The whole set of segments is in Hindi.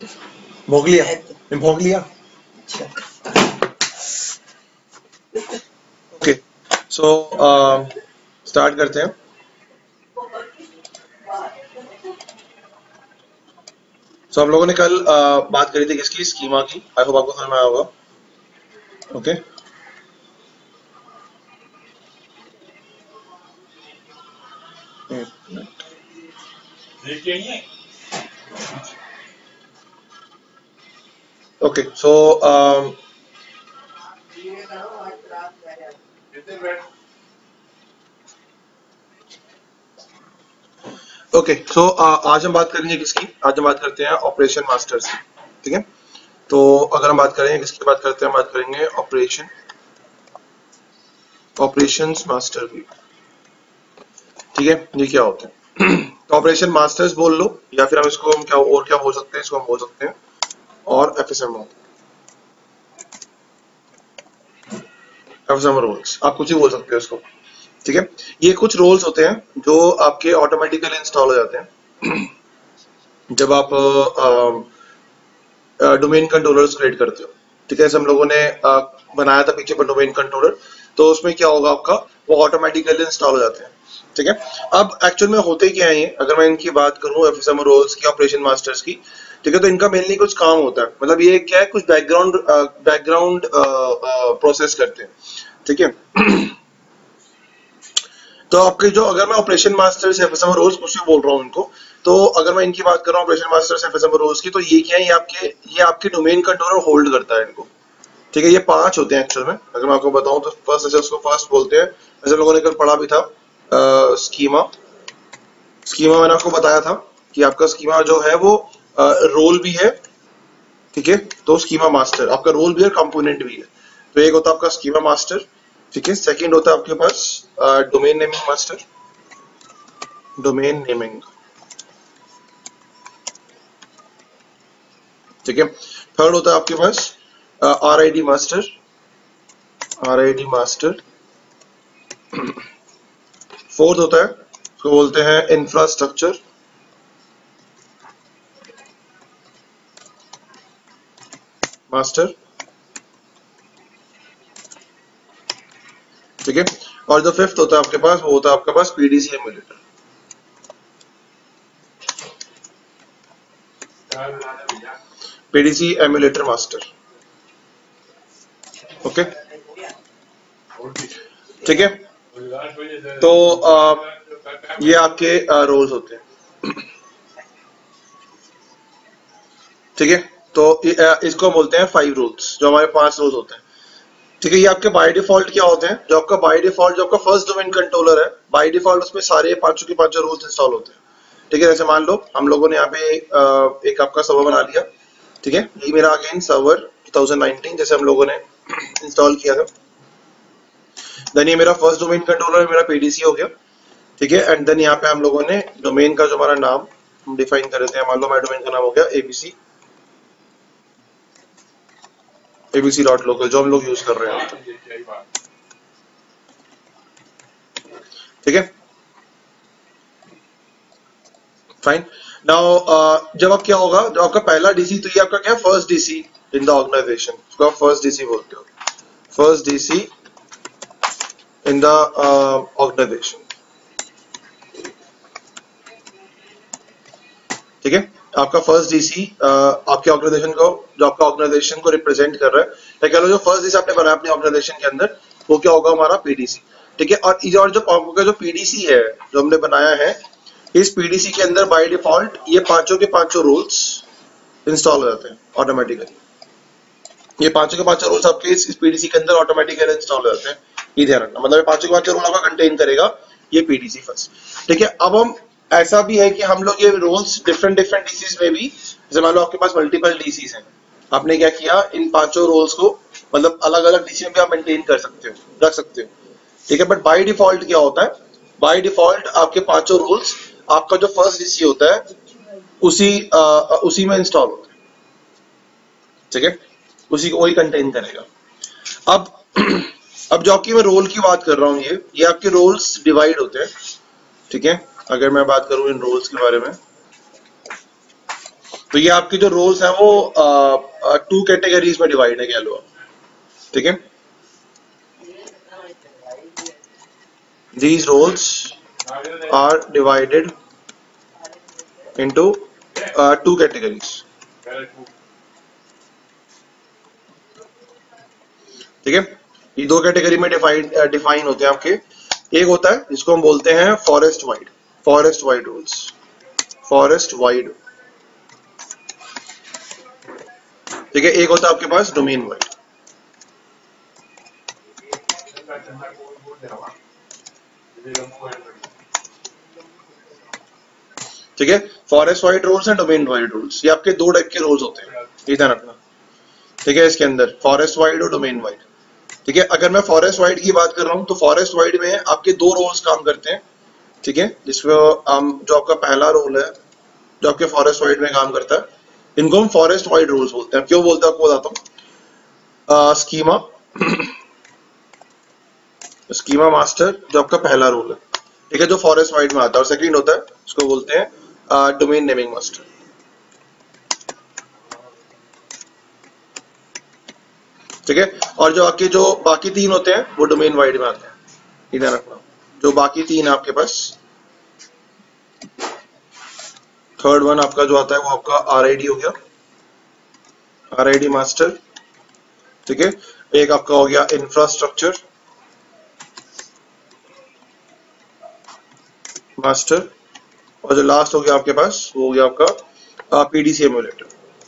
भोग लिया, मैं भोग लिया। ओके, सो स्टार्ट करते हैं। सो हम लोगों ने कल बात करी थी किसकी, स्कीमा की। आई होप आपको समझ में आया होगा। Okay, okay, so okay, so आज हम बात करेंगे किसकी, आज हम बात करते हैं ऑपरेशन मास्टर्स की। ठीक है, तो अगर हम बात करेंगे किसकी बात करते हैं, हम बात करेंगे ऑपरेशंस मास्टर की। ठीक है, ये क्या होते हैं? तो ऑपरेशन मास्टर्स बोल लो, या फिर हम इसको हम क्या बोल सकते हैं, इसको हम बोल सकते हैं और एफएसएमओ रोल्स, आप कुछ ही बोल सकते हो इसको। ठीक है, ये कुछ रोल्स होते हैं जो आपके ऑटोमेटिकली इंस्टॉल हो जाते हैं जब आप डोमेन कंट्रोलर्स क्रिएट करते हो। ठीक है, जैसे हम लोगों ने बनाया था पीछे पर डोमेन कंट्रोलर, तो उसमें क्या होगा आपका, वो ऑटोमेटिकली इंस्टॉल हो जाते हैं। ठीक है, अब एक्चुअल में होते क्या है ये, अगर मैं इनकी बात करूं एफएसएमओ रोल्स की, ऑपरेशन मास्टर्स की। ठीक है, तो इनका मेनली कुछ काम होता है, मतलब ये क्या है, कुछ बैकग्राउंड प्रोसेस करते हैं। ठीक है, तो आपके जो, अगर मैं ऑपरेशन मास्टर्स एफएसएमओ रोल्स कुछ भी बोल रहा हूँ इनको, तो अगर मैं इनकी बात कर रहा हूँ ऑपरेशन मास्टर्स एफएसएमओ रोल्स की, तो ये क्या है, ये आपके डोमेन कंट्रोलर होल्ड करता है इनको। ठीक है, ये 5 होते हैं एक्चुअल में। अगर मैं आपको बताऊं तो फर्स्ट, जैसे उसको फर्स्ट बोलते हैं, जैसे लोगों ने कल पढ़ा भी था स्कीमा। मैंने आपको बताया था कि आपका स्कीमा जो है वो रोल भी है। ठीक है, तो स्कीमा मास्टर आपका रोल भी है, कंपोनेंट भी है। तो एक होता है आपका स्कीमा मास्टर। ठीक है, सेकंड होता है आपके पास domain naming master, domain naming. ठीक है, थर्ड होता है आपके पास आरआईडी मास्टर, फोर्थ होता है, उसको बोलते हैं इंफ्रास्ट्रक्चर मास्टर। ठीक है, और जो फिफ्थ होता है आपके पास, वो होता है आपके पास PDC emulator. PDC emulator master. Okay, ठीक है, तो ये आपके रोल्स होते हैं। ठीक है, तो इसको बोलते हैं 5 रूल्स, जो हमारे 5 रूल्स होते हैं। ठीक है, ये आपके बाय डिफॉल्ट क्या होते हैं, जो आपका बाय डिफॉल्ट, जो आपका फर्स्ट डोमेन कंट्रोलर है, बाय डिफॉल्ट उसमें सारे 5 के 5 रूल्स इंस्टॉल होते हैं। ठीक है, जैसे मान लो हम लोगों ने यहाँ पे एक आपका सर्वर बना लिया। ठीक है, ये मेरा अगेन सर्वर 2019 जैसे हम लोगों ने इंस्टॉल किया था। देन ये मेरा फर्स्ट डोमेन कंट्रोलर, मेरा पीडीसी हो गया। ठीक है, एंड देन यहाँ पे हम लोगों ने डोमेन का जो हमारा नाम हम डिफाइन कर रहे थे, मान लो हमारे डोमेन का नाम हो गया abc.local, जो हम लोग यूज कर रहे हैं। ठीक है, फाइन। नाउ जब आप क्या होगा, जो आपका पहला डीसी, तो ये आपका क्या, first DC in the organisation, उसको आप फर्स्ट डीसी बोलते हो, first DC in the organisation. ठीक है, आपका फर्स्ट डीसी आपके ऑर्गेनाइजेशन को, जो आपका ऑर्गेनाइजेशन को रिप्रेजेंट कर रहा है, या कह लो जो फर्स्ट डीसी आपने बनाया अपने ऑर्गेनाइजेशन के अंदर, वो क्या होगा, हमारा पीडीसी। ठीक है, और जो पीडीसी है जो हमने बनाया है, इस पीडीसी के अंदर बाय डिफॉल्ट ये 5 के 5 रूल्स इंस्टॉल हो जाते हैं ऑटोमेटिकली। ये 5 के 5 रूल्स आपके इस पीडीसी के अंदर ऑटोमेटिकली इंस्टॉल हो जाते हैं। ये ध्यान रखना, मतलब 5 के 5 रूल आपका कंटेन करेगा ये पीडीसी फर्स्ट। ठीक है, अब हम, ऐसा भी है कि हम लोग ये रूल्स डिफरेंट डीसीज में भी, जैसे मान लो आपके पास मल्टीपल डीसीज हैं, आपने क्या किया, इन 5 रूल्स को मतलब अलग अलग डीसी में भी आप मेंटेन कर सकते हो, रख सकते हो। ठीक है, बट बाय डिफॉल्ट क्या होता है, बाय डिफॉल्ट आपके 5 रूल्स आपका जो फर्स्ट डीसी होता है उसी में इंस्टॉल होता है। ठीक है, उसी को वही कंटेन करेगा। अब अब जो आपकी मैं रोल की बात कर रहा हूँ, ये आपके रोल्स डिवाइड होते हैं। ठीक है, अगर मैं बात करूं इन रोल्स के बारे में, तो ये आपके जो रोल्स हैं वो 2 कैटेगरीज में डिवाइड है कह लो आप, ठीक है। These roles are divided into 2 categories, ठीक है। ये 2 कैटेगरी में डिफाइन होते हैं आपके। एक होता है जिसको हम बोलते हैं forest wide rules, forest wide, ठीक है। एक होता है आपके पास डोमेन वाइड, ठीक है। Forest wide rules and domain wide rules, ये आपके 2 टाइप के रूल्स होते हैं, ये ध्यान रखना, ठीक है। इसके अंदर फॉरेस्ट वाइड और डोमेन वाइड, ठीक है। अगर मैं फॉरेस्ट वाइड की बात कर रहा हूं तो फॉरेस्ट वाइड में आपके 2 रोल्स काम करते हैं, ठीक है। जिसमें जो आपका पहला रोल है जो आपके फॉरेस्ट वाइड में काम करता है, इनको हम फॉरेस्ट वाइड रूल्स बोलते हैं। क्यों बोलते हैं आपको बताता हूँ। स्कीमा मास्टर जो आपका पहला रोल है, ठीक है, जो फॉरेस्ट वाइड में आता है। और सेकंड होता है इसको बोलते हैं डोमेन नेमिंग मास्टर, ठीक है। और जो आपके जो बाकी 3 होते हैं वो डोमेन वाइड में आते हैं, ध्यान रखना। जो बाकी 3 है आपके पास, थर्ड वन आपका जो आता है वो आपका RID हो गया, RID मास्टर, ठीक है। एक आपका हो गया इंफ्रास्ट्रक्चर मास्टर, और जो लास्ट हो गया आपके पास वो हो गया आपका PDC एमुलेटर।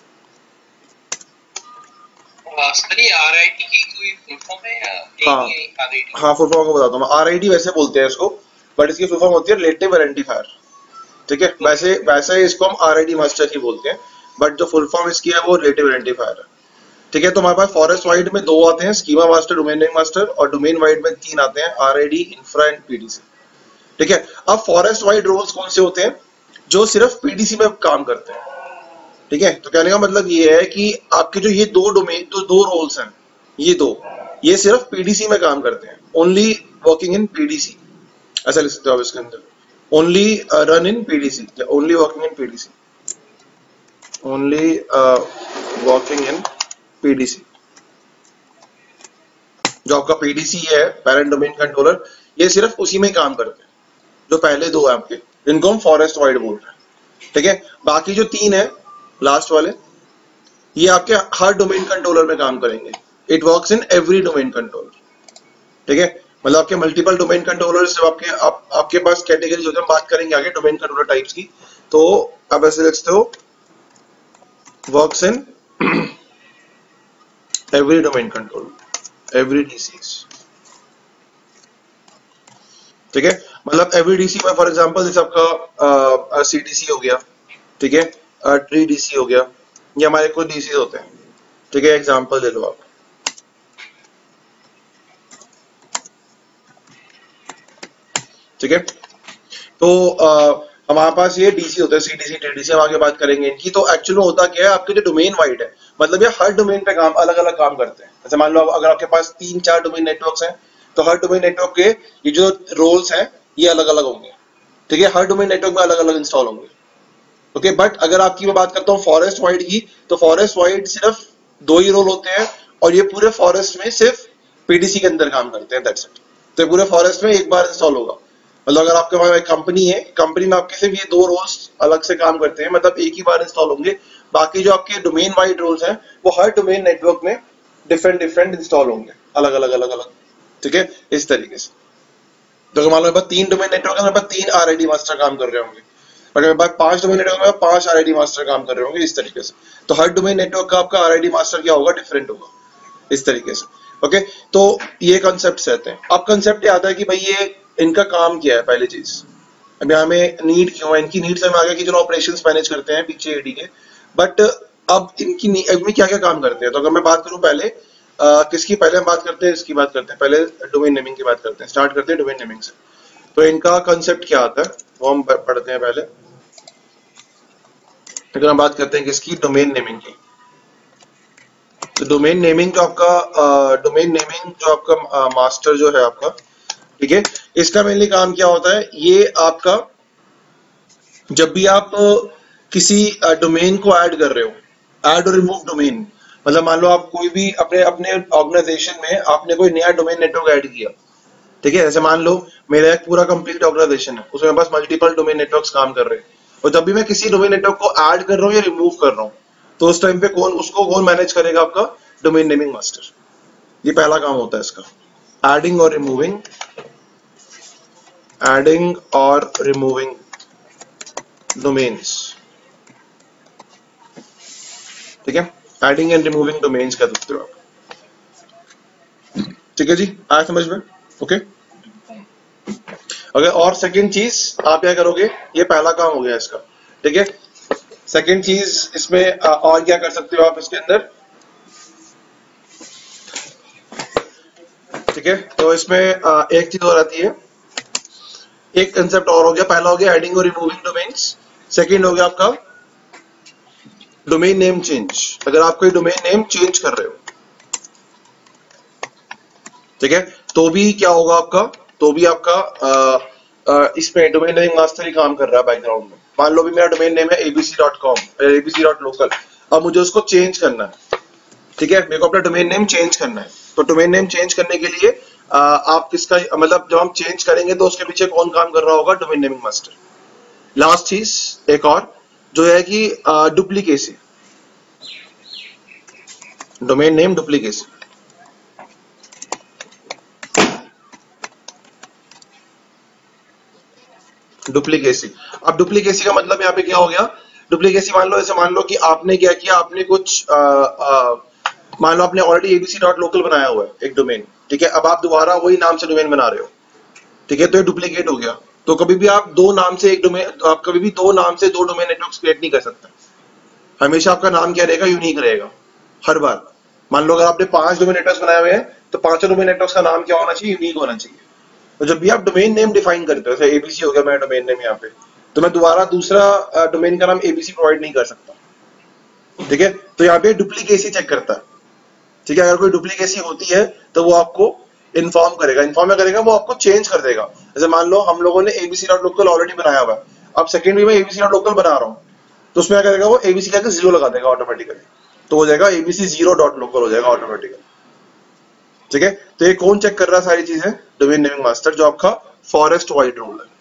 RID की कोई फुल फॉर्म है या हाँ RID? हाँ, फुल फॉर्म को बताता हूँ। RID वैसे बोलते हैं इसको, बट इसकी फुल फॉर्म होती है रिलेटिव आइडेंटिफायर, ठीक है। वैसे इसको हम RID मास्टर ही बोलते हैं, बट जो फुल फॉर्म इसकी है वो रिलेटिव आइडेंटिफायर है, ठीक है। तो हमारे पास फॉरेस्ट वाइड में 2 आते हैं, schema master, domain name master, और डोमेन वाइड में 3 आते हैं, RID, इंफ्रा एंड PDC, ठीक है। अब फॉरेस्ट वाइड रोल्स कौन से होते हैं? जो सिर्फ PDC में काम करते हैं, ठीक है। तो कहने का मतलब ये है कि आपके जो ये 2 डोमेन, जो 2 रोल्स हैं, ये सिर्फ PDC में काम करते हैं, ओनली वर्किंग इन PDC, ऐसा लिख सकते हो आप इसके अंदर, only run in PDC, only working in PDC, only working in PDC। जो आपका PDC है, पेरेंट डोमेन कंट्रोलर, ये सिर्फ उसी में काम करते हैं। जो पहले 2 है आपके, इनको हम फॉरेस्ट वाइड बोल रहे हैं, ठीक है। बाकी जो 3 है लास्ट वाले, ये आपके हर डोमेन कंट्रोलर में काम करेंगे। It works in every domain controller, ठीक है। मतलब आपके मल्टीपल डोमेन कंट्रोलर्स जब आपके पास कैटेगरीज होते हैं, हम बात करेंगे आगे डोमेन कंट्रोलर टाइप्स की, तो आप ऐसे लिखते हो works in every domain controller, every DCs, ठीक है। मतलब एवरी DC में फॉर एग्जांपल जैसे आपका CDC हो गया, ठीक है, ट्री DC हो गया, ये हमारे कुछ DCs होते हैं, ठीक है। एग्जांपल ले लो आप, ठीक है। तो हमारे पास ये DC होता है, CDC, TDC, हम आगे बात करेंगे इनकी। तो एक्चुअली होता क्या है, आपके जो डोमेन वाइड है, मतलब ये हर डोमेन पे काम अलग अलग काम करते हैं। जैसे मान लो अगर आपके पास 3-4 डोमेन नेटवर्क्स हैं, तो हर डोमेन नेटवर्क के ये जो रोल्स हैं ये अलग अलग होंगे, ठीक है। हर डोमेन नेटवर्क में अलग अलग इंस्टॉल होंगे, ओके। बट अगर आपकी मैं बात करता हूँ फॉरेस्ट वाइड की, तो फॉरेस्ट वाइड सिर्फ 2 ही रोल होते हैं, और ये पूरे फॉरेस्ट में सिर्फ PDC के अंदर काम करते हैं, दैट्स इट। तो पूरे फॉरेस्ट में एक बार इंस्टॉल होगा। मतलब अगर आपके पास एक कंपनी है, कंपनी में आपके सिर्फ ये 2 रोल्स अलग से काम करते हैं, मतलब एक ही बार इंस्टॉल होंगे। बाकी जो आपके डोमेन वाइड रोल्स हैं वो हर डोमेन नेटवर्क में डिफरेंट इंस्टॉल होंगे, अलग अलग, ठीक है, इस तरीके से। तो अगर मान लो मेरे पास 3 डोमेन नेटवर्क है, मेरे पास 3 RID मास्टर काम कर रहे होंगे, और मेरे पास 5 डोमेन नेटवर्क में 5 RID मास्टर काम कर रहे होंगे, इस तरीके से। तो हर डोमेन नेटवर्क का आपका RID मास्टर क्या होगा, डिफरेंट होगा, इस तरीके से, ओके। तो ये कॉन्सेप्ट रहते हैं। अब कॉन्सेप्ट ये आता है कि भाई ये इनका काम क्या है, पहली चीज। अभी हमें नीड क्यों है, इनकी नीड से हमें आगे की जो ऑपरेशंस मैनेज करते हैं पीछे AD के, बट अब इनकी अब में क्या क्या काम करते हैं। तो अगर मैं बात करूं पहले किसकी, पहले हम बात करते हैं इसकी बात करते हैं, पहले डोमेन नेमिंग की बात करते हैं, स्टार्ट करते हैं डोमेन नेमिंग से। तो इनका कंसेप्ट क्या आता है वो हम पढ़ते हैं पहले। अगर हम बात करते हैं किसकी, डोमेन नेमिंग की, तो डोमेन नेमिंग जो आपका मास्टर जो है आपका, ठीक है, इसका मेनली काम क्या होता है, ये आपका जब भी आप किसी डोमेन को ऐड कर रहे हो, ऐड और रिमूव डोमेन, मतलब मान लो आप कोई भी अपने अपने ऑर्गेनाइजेशन में आपने कोई नया डोमेन नेटवर्क ऐड किया, ठीक है। जैसे मान लो मेरा एक पूरा कंप्लीट ऑर्गेनाइजेशन है, उसमें बस मल्टीपल डोमेन नेटवर्क्स काम कर रहे हैं, और जब भी मैं किसी डोमेन नेटवर्क को ऐड कर रहा हूँ या रिमूव कर रहा हूँ, तो उस टाइम पे कौन मैनेज करेगा? आपका डोमेन नेमिंग मास्टर। ये पहला काम होता है इसका, एडिंग और रिमूविंग डोमेन्स, ठीक है। एडिंग एंड रिमूविंग डोमेन्स कर सकते हो आप, ठीक है जी, आया समझ में? ओके। अगर और सेकंड चीज आप क्या करोगे, ये पहला काम हो गया इसका, ठीक है। सेकंड चीज इसमें और क्या कर सकते हो आप इसके अंदर, ठीक है। तो इसमें एक चीज और आती है, एक कंसेप्ट और हो गया, पहला हो गया एडिंग और रिमूविंग डोमेन्स, सेकंड हो गया आपका डोमेन नेम चेंज। अगर आप कोई डोमेन नेम चेंज कर रहे हो, ठीक है, तो भी क्या होगा आपका, तो भी आपका इसमें डोमेन नेमिंग मास्टर ही काम कर रहा है बैकग्राउंड में। मान लो भी मेरा डोमेन नेम है abc.com या abc.local, अब मुझे उसको चेंज करना है, ठीक है, मेरे को अपना डोमेन नेम चेंज करना है। तो डोमेन नेम चेंज करने के लिए आप किसका, मतलब जब हम चेंज करेंगे तो उसके पीछे कौन काम कर रहा होगा? Domain naming master. लास्ट चीज एक और जो है कि duplicacy, domain name duplicacy. Duplicacy, अब डुप्लीकेसी का मतलब यहाँ पे क्या हो गया? डुप्लीकेसी मान लो, ऐसे मान लो कि आपने क्या किया, आपने कुछ मान लो आपने ऑलरेडी abc.local बनाया हुआ है एक डोमेन, ठीक है, अब आप दोबारा वही नाम से डोमेन बना रहे हो, ठीक है, तो ये डुप्लीकेट हो गया। तो कभी भी आप दो नाम से एक डोमेन, तो आप कभी भी दो नाम से दो डोमेन नेटवर्क्स क्रिएट नहीं कर सकते। हमेशा आपका नाम क्या रहेगा? यूनिक रहेगा हर बार। मान लो अगर आपने 5 डोमेन नेटवर्क्स बनाए हुए हैं, तो 5 डोमेन नेटवर्क्स का नाम क्या होना चाहिए? यूनिक होना चाहिए। तो जब भी आप डोमेन नेम डिफाइन करते हो, जैसे एबीसी हो गया मेरा डोमेन नेम यहाँ पे, तो मैं दोबारा दूसरा डोमेन का नाम एबीसी प्रोवाइड नहीं कर सकता, ठीक है। तो यहाँ पे डुप्लीकेसी चेक करता है, ठीक है। अगर कोई डुप्लीकेसी होती है तो वो आपको इन्फॉर्म करेगा, वो आपको चेंज कर देगा। जैसे मान लो हम लोगों ने abc.local ऑलरेडी बनाया हुआ है, अब सेकंड भी मैं abc.local बना रहा हूँ, तो उसमें क्या करेगा? वो abc जाकर 0 लगा देगा ऑटोमेटिकली, तो हो जाएगा abc0.local हो जाएगा ऑटोमेटिकली, ठीक है। तो ये कौन चेक कर रहा है सारी चीजें? डोमेन नेमिंग मास्टर, जो आपका फॉरेस्ट वाइड रूल है।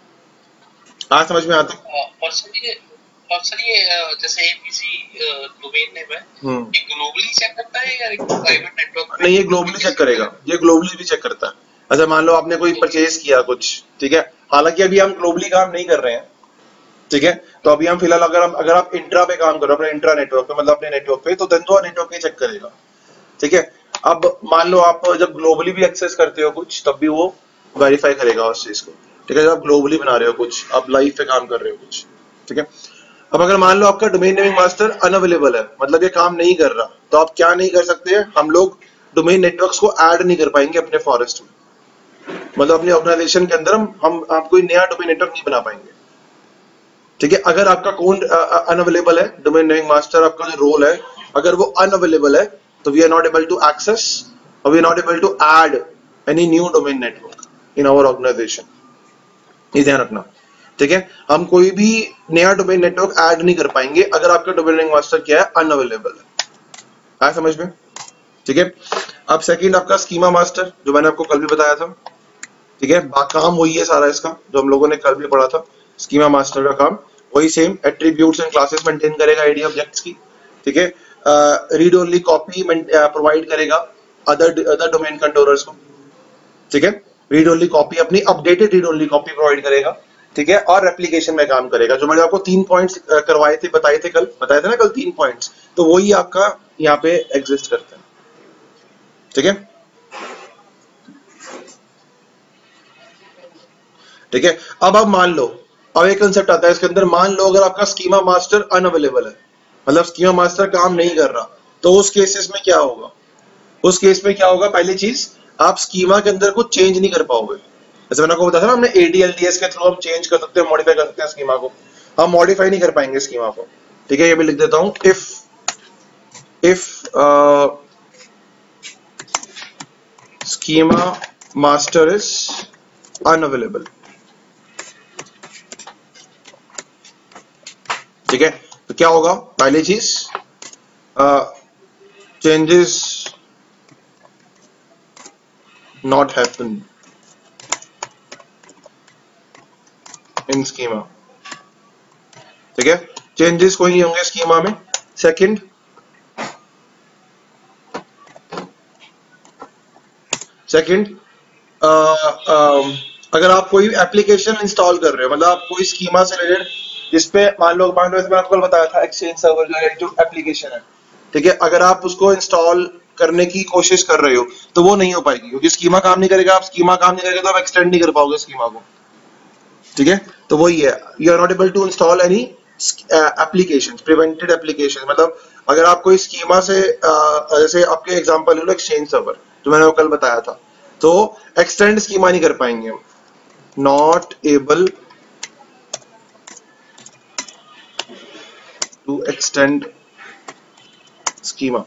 आज समझ में आता है? और सर ये जैसे एबीसी डोमेन नेम है, ये ग्लोबली चेक करता है या एक प्राइवेट नेटवर्क? नहीं, ये ग्लोबली चेक करेगा, ये ग्लोबली भी चेक करता है। अच्छा मान लो आपने कोई परचेज किया कुछ, ठीक है, हालांकि अभी हम ग्लोबली काम नहीं कर रहे हैं, ठीक है, तो अभी हम फिलहाल अगर आप इंट्रा पे काम कर रहे हो, अपने इंट्रा नेटवर्क पे, मतलब अपने नेटवर्क पे, तो देन तो नेटवर्क ही चेक करेगा, ठीक है। अब मान लो आप जब ग्लोबली भी एक्सेस करते हो कुछ, तब भी वो वेरीफाई करेगा उस चीज को, ठीक है। जब आप ग्लोबली बना रहे हो कुछ, आप लाइव पे काम कर रहे हो कुछ, ठीक है। अब अगर मान लो आपका डोमेन नेमिंग मास्टर अनअवेलेबल है, मतलब ये काम नहीं कर रहा, तो आप क्या नहीं कर सकते? हम लोग डोमेन नेटवर्क्स को ऐड नहीं कर पाएंगे अपने फॉरेस्ट में, मतलब अपने ऑर्गेनाइजेशन के अंदर हम आप कोई नया डोमेन नेटवर्क नहीं बना पाएंगे, ठीक है। अगर आपका कौन अनअवेलेबल है, डोमेन नेमिंग मास्टर आपका जो रोल है, अगर वो अनअवेलेबल है, तो we are not able to access और we are not able to add any new domain network in our organisation. ये ध्यान रखना, ठीक है। हम कोई भी नया डोमेन नेटवर्क ऐड नहीं कर पाएंगे अगर आपका डोमेन नेम मास्टर क्या है? अनअवेलेबल है। आया समझ में? ठीक है। अब सेकंड आपका स्कीमा मास्टर, जो मैंने आपको कल भी बताया था, ठीक है, काम वही है सारा इसका जो हम लोगों ने कल भी पढ़ा था। स्कीमा मास्टर का काम वही same, attributes and classes maintain करेगा आईडी ऑब्जेक्ट्स की, ठीक है। रीड ओनली कॉपी प्रोवाइड करेगा अदर डोमेन कंट्रोलर्स को, ठीक है। रीड ओनली कॉपी, अपनी updated read only copy provide करेगा, ठीक है। और रेप्लिकेशन में काम करेगा, जो मैंने आपको 3 पॉइंट्स बताए थे ना कल 3 पॉइंट्स, तो वही आपका यहाँ पे एग्जिस्ट करता है, ठीक है, ठीक है। अब आप मान लो, अब एक कंसेप्ट आता है इसके अंदर, मान लो अगर आपका स्कीमा मास्टर अनअवेलेबल है, मतलब स्कीमा मास्टर काम नहीं कर रहा, तो उस केसेस में क्या होगा? उस केस में क्या होगा? पहली चीज, आप स्कीमा के अंदर कुछ चेंज नहीं कर पाओगे। जैसे मैंने आपको बताया था ना, हमने ADLDS के थ्रू हम चेंज कर सकते हैं, मॉडिफाई कर सकते हैं स्कीमा को, हम मॉडिफाई नहीं कर पाएंगे स्कीमा को, ठीक है। ये भी लिख देता हूं, if schema master is unavailable, ठीक है, तो क्या होगा पहली चीज, changes not happen in schema, ठीक है, चेंजेस कोई नहीं होंगे स्कीमा में। सेकंड, अगर आप कोई एप्लीकेशन इंस्टॉल कर रहे हो, मतलब आप कोई स्कीमा से रिलेटेड, जिसपे मान लो मैंने आपको बताया था एक्सचेंज सर्वर जो एप्लीकेशन है, ठीक है, अगर आप उसको इंस्टॉल करने की कोशिश कर रहे हो तो वो नहीं हो पाएगी, क्योंकि स्कीमा काम नहीं करेगा। आप स्कीमा काम नहीं करेगा तो आप एक्सटेंड नहीं कर पाओगे स्कीमा को, ठीक है। तो वही है, you are not able to install any application, prevented application, मतलब अगर आप कोई स्कीमा से जैसे आपके एग्जांपल ले लो एक्सचेंज सर्वर जो मैंने कल बताया था, तो एक्सटेंड स्कीमा नहीं कर पाएंगे हम, not able to extend schema,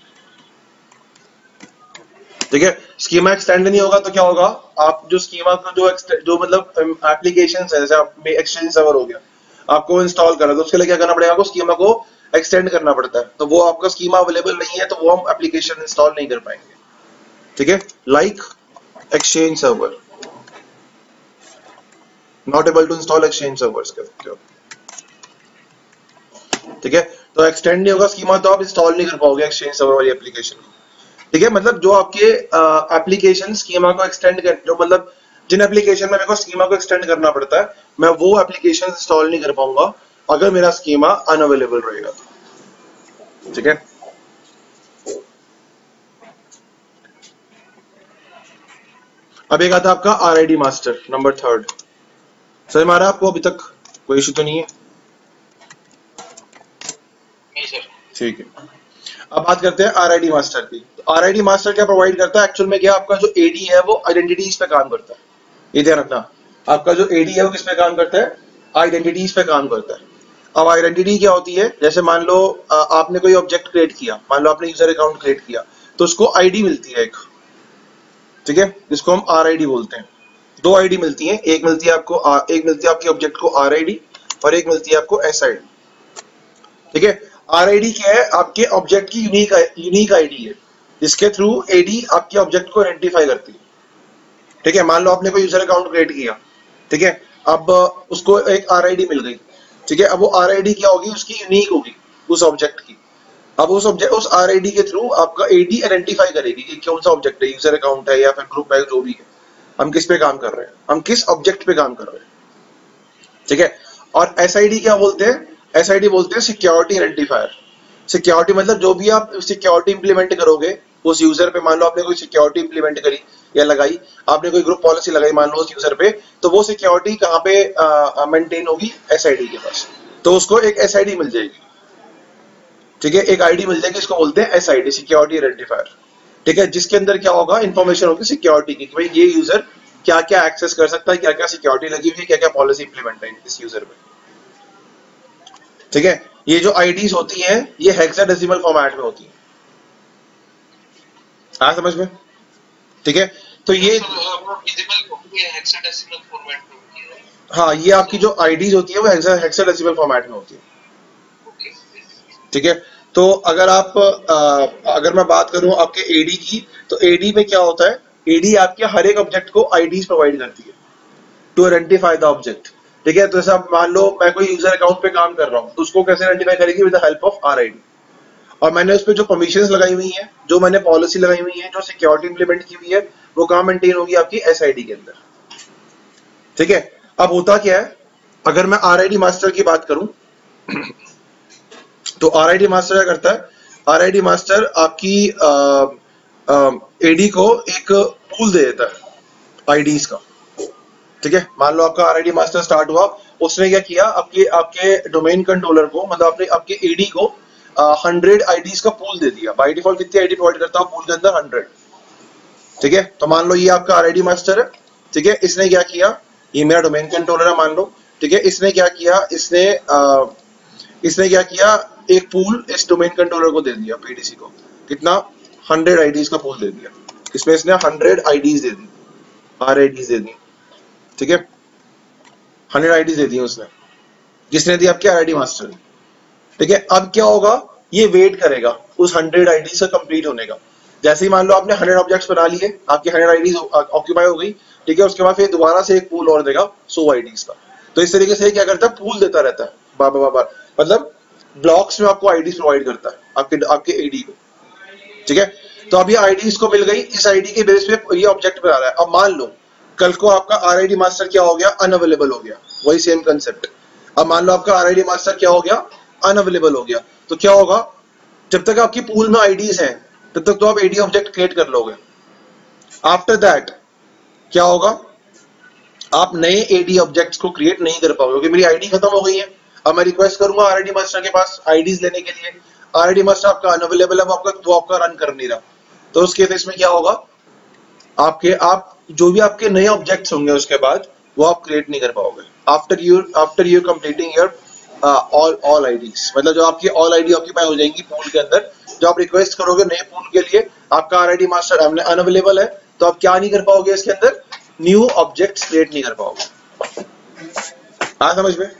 ठीक है। स्कीमा एक्सटेंड नहीं होगा तो क्या होगा, आप जो स्कीमा का जो मतलब एप्लीकेशन है, जैसे आप एक्सचेंज सर्वर हो गया, आपको इंस्टॉल करना है तो उसके लिए क्या करना पड़ेगा, आपको स्कीमा को एक्सटेंड करना पड़ता है, तो वो आपका स्कीमा अवेलेबल नहीं है तो वो हम एप्लीकेशन इंस्टॉल नहीं कर पाएंगे, ठीक है। Like exchange server, not able to install exchange servers कह सकते हो, ठीक है। तो एक्सटेंड नहीं होगा स्कीमा तो आप इंस्टॉल नहीं कर पाओगे एक्सचेंज सर्वर वाली एप्लीकेशन को, ठीक है। मतलब जो आपके एप्लीकेशन स्कीमा को एक्सटेंड कर, जो मतलब जिन एप्लीकेशन में मेरे को स्कीमा को एक्सटेंड करना पड़ता है, मैं वो एप्लीकेशन इंस्टॉल नहीं कर पाऊंगा अगर मेरा स्कीमा अनअवेलेबल रहेगा, ठीक है। अब एक आता आपका RID मास्टर नंबर 3, समझ में आ रहा है आपको? अभी तक कोई इशू तो नहीं है? नहीं सर। ठीक है, अब बात करते हैं RID मास्टर की। तो RID मास्टर क्या प्रोवाइड करता है एक्चुअल में, क्या आपका जो AD है वो आइडेंटिटीज पे काम करता है, ये ध्यान रखना। आपका जो AD है वो किस पे काम करता है, आइडेंटिटीज पे काम करता है। अब आइडेंटिटी क्या होती है, जैसे मान लो आपने कोई ऑब्जेक्ट क्रिएट किया, मान लो आपने यूजर अकाउंट क्रिएट किया, तो उसको ID मिलती है एक, ठीक है, जिसको हम RID बोलते हैं। 2 ID मिलती हैं, एक मिलती है आपके ऑब्जेक्ट को RID और एक मिलती है आपको SID, ठीक है। RID क्या है, आपके ऑब्जेक्ट की यूनिक ID है, जिसके थ्रू AD आपके ऑब्जेक्ट को आइडेंटिफाई करती है, ठीक है। मान लो आपने कोई यूजर अकाउंट क्रिएट किया, ठीक है, अब उसको एक RID मिल गई, ठीक है। अब वो RID क्या होगी, उसकी यूनिक होगी उस ऑब्जेक्ट की। अब उस RID के थ्रू आपका AD आइडेंटिफाई करेगी कि कौन सा ऑब्जेक्ट है, यूजर अकाउंट है या फिर ग्रुप है, जो भी है, हम किस पे काम कर रहे हैं, हम किस ऑब्जेक्ट पे काम कर रहे हैं, ठीक है। और SID क्या बोलते हैं, SID बोलते हैं सिक्योरिटी आइडेंटिफायर। सिक्योरिटी मतलब जो भी आप सिक्योरिटी इंप्लीमेंट करोगे उस यूजर पे, मान लो आपने कोई सिक्योरिटी इंप्लीमेंट करी या लगाई, आपने कोई ग्रुप पॉलिसी लगाई मान लो उस यूजर पे, तो वो सिक्योरिटी कहाँ पे मेंटेन होगी, SID के पास, तो उसको एक SID मिल जाएगी, ठीक है। एक ID मिल जाएगी, इसको बोलते हैं SID, सिक्योरिटी आइडेंटिफायर, ठीक है, जिसके अंदर क्या होगा, इन्फॉर्मेशन होगी सिक्योरिटी की, भाई ये यूजर क्या क्या एक्सेस कर सकता है, क्या क्या सिक्योरिटी लगी हुई है, क्या क्या पॉलिसी इंप्लीमेंट है इस यूजर पे, ठीक है। ये जो IDs होती हैं ये हेक्साडेसिमल फॉर्मेट में होती है, हाँ समझ में, ठीक है। तो ये हेक्साडेसिमल फॉर्मेट में होती है। हाँ, ये आपकी जो IDs होती है वो हेक्साडेसिमल फॉर्मेट में होती है, ठीक है। तो अगर अगर मैं बात करूं आपके AD की, तो AD में क्या होता है, AD आपके हर एक ऑब्जेक्ट को IDs प्रोवाइड करती है टू आइडेंटिफाई द ऑब्जेक्ट, ठीक है। तो जैसे आप मान लो मैं कोई यूजर अकाउंट पे काम कर रहा हूं, तो उसको कैसे आइडेंटिफाई करेगी, with the help of RID। और मैंने उस पर जो परमिशंस लगाई हुई हैं, जो मैंने पॉलिसी लगाई हुई है, जो सिक्योरिटी इंप्लीमेंट की हुई है, वो कहाँ मेंटेन होगी, आपकी SID के अंदर, ठीक है। अब होता क्या है, अगर मैं RID मास्टर की बात करूं तो RID मास्टर क्या करता है, RID मास्टर आपकी AD को एक पूल दे देता है IDs का, ठीक है। मान लो आपका RID मास्टर स्टार्ट हुआ, उसने क्या किया, आपके डोमेन कंट्रोलर को, मतलब आपके AD को 100 IDs का पूल दे दिया। बाय डिफॉल्ट कितनी ID प्रोवाइड करता है पूल के अंदर, 100, ठीक है। तो मान लो ये आपका RID मास्टर है, ठीक है। इसने क्या किया, ये मेरा डोमेन कंट्रोलर है मान लो, ठीक है। इसने क्या किया, इसने क्या किया, एक पूल इस डोमेन कंट्रोलर को दे दिया, PDC को, कितना, 100 IDs का पूल दे दिया। इसमें इसने 100 IDs दे दी, RIDs दे दी, ठीक है। 100 IDs दे दी उसने, जिसने दी आपके RID मास्टर, ठीक है, अब क्या होगा, ये वेट करेगा उस 100 आईडी से कंप्लीट होने का। जैसे ही मान लो आपने 100 ऑब्जेक्ट्स बना लिए, आपकी 100 आईडी ऑक्यूपाई हो गई, ठीक है, उसके बाद फिर दोबारा से एक पूल और देगा 100 आईडीज का। तो इस तरीके से क्या करता है, पूल देता रहता है बार बार बार, मतलब ब्लॉक्स में आपको आईडीज प्रोवाइड करता है आपके एडी को। ठीक है, तो अब ये आईडीज को मिल गई, इस आईडी के बेस पे ये ऑब्जेक्ट बना रहा है। अब मान लो कल को आपका आरआईडी मास्टर क्या हो गया, अनअवेलेबल हो गया, वही सेम कंसेप्ट। अब मान लो आपका आरआईडी मास्टर क्या हो गया, अनअवेलेबल हो गया, तो क्या होगा, जब तक आपकी पूल में आईडीज हैं तब तक तो आप एडी ऑब्जेक्ट क्रिएट कर लोगे। आफ्टर दैट क्या होगा, आप नए एडी ऑब्जेक्ट्स को क्रिएट नहीं कर पाओगे, क्योंकि मेरी आईडी खत्म हो गई है। अब मैं रिक्वेस्ट करूंगा आरआईडी मास्टर के पास आईडीज लेने के लिए, आरआईडी मास्टर आपका अनअवेलेबल है, वो आपका रन कर नहीं रहा। तो उस केस में क्या होगा, आप जो भी आपके नए ऑब्जेक्ट्स होंगे उसके बाद वो आप क्रिएट नहीं कर पाओगे after you completing your all IDs. मतलब जो आपकी ऑल आईडी ऑक्यूपाई हो जाएंगी पूल के अंदर, जो आप रिक्वेस्ट करोगे नए पूल के लिए, आपका आरआईडी मास्टर अनअवेलेबल है, तो आप क्या नहीं कर पाओगे, इसके अंदर न्यू ऑब्जेक्ट्स क्रिएट नहीं कर पाओगे। हाँ समझ में,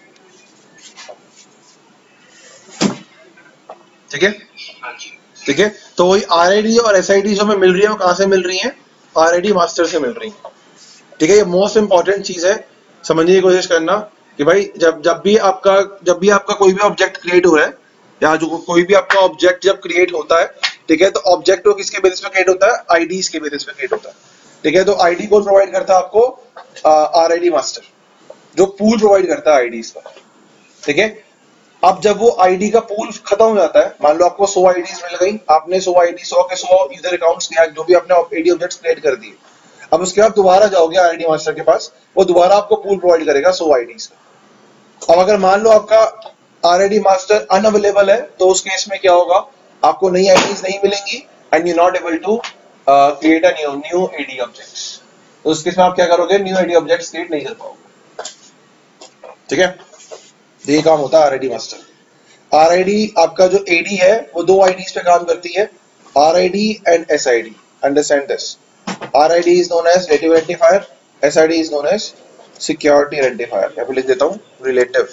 ठीक है, ठीक है। तो वही आरआईडी और एसआईडी जो हमें मिल रही है वो कहां से मिल रही है, आरआईडी मास्टर से मिल रही है। ठीक है, ये मोस्ट इंपॉर्टेंट चीज है, समझने की कोशिश करना कि भाई जब भी आपका कोई भी ऑब्जेक्ट क्रिएट हो रहा है, या जो कोई भी आपका ऑब्जेक्ट जब क्रिएट होता है, ठीक है, तो ऑब्जेक्ट को किसके बेसिस पे क्रिएट होता है, आईडीज के बेसिस पे क्रिएट होता है। ठीक है, तो आईडी कौन प्रोवाइड करता है आपको, आरआईडी मास्टर, जो पूल प्रोवाइड करता है आईडीज का। ठीक है, अब जब वो आईडी का पूल खत्म हो जाता है, मान लो आपको 100 आईडीज मिल गई, आपने 100 आईडी 100 के 100 यूजर अकाउंट्स जो भी आपने एडी ऑब्जेक्ट्स क्रिएट कर दिए, अब उसके बाद दोबारा जाओगे आरआईडी मास्टर के पास, वो दोबारा आपको पूल प्रोवाइड करेगा 100 आईडीज का। अब अगर मान लो आपका आरआईडी मास्टर अनअवेलेबल है, तो उस केस में क्या होगा, आपको नई आईडीज नहीं मिलेंगी and you not able to create a new AD objects. तो उस केस में आप क्या करोगे, न्यू एडी ऑब्जेक्ट्स क्रिएट नहीं कर पाओगे। ठीक है, ये काम होता है आरआईडी मास्टर। आरआईडी आपका जो एडी है वो दो आईडीज पे काम करती है, RID and SID. Understand this, RID is known as relative identifier, SID is known as security identifier. मैं लिख देता हूं, रिलेटिव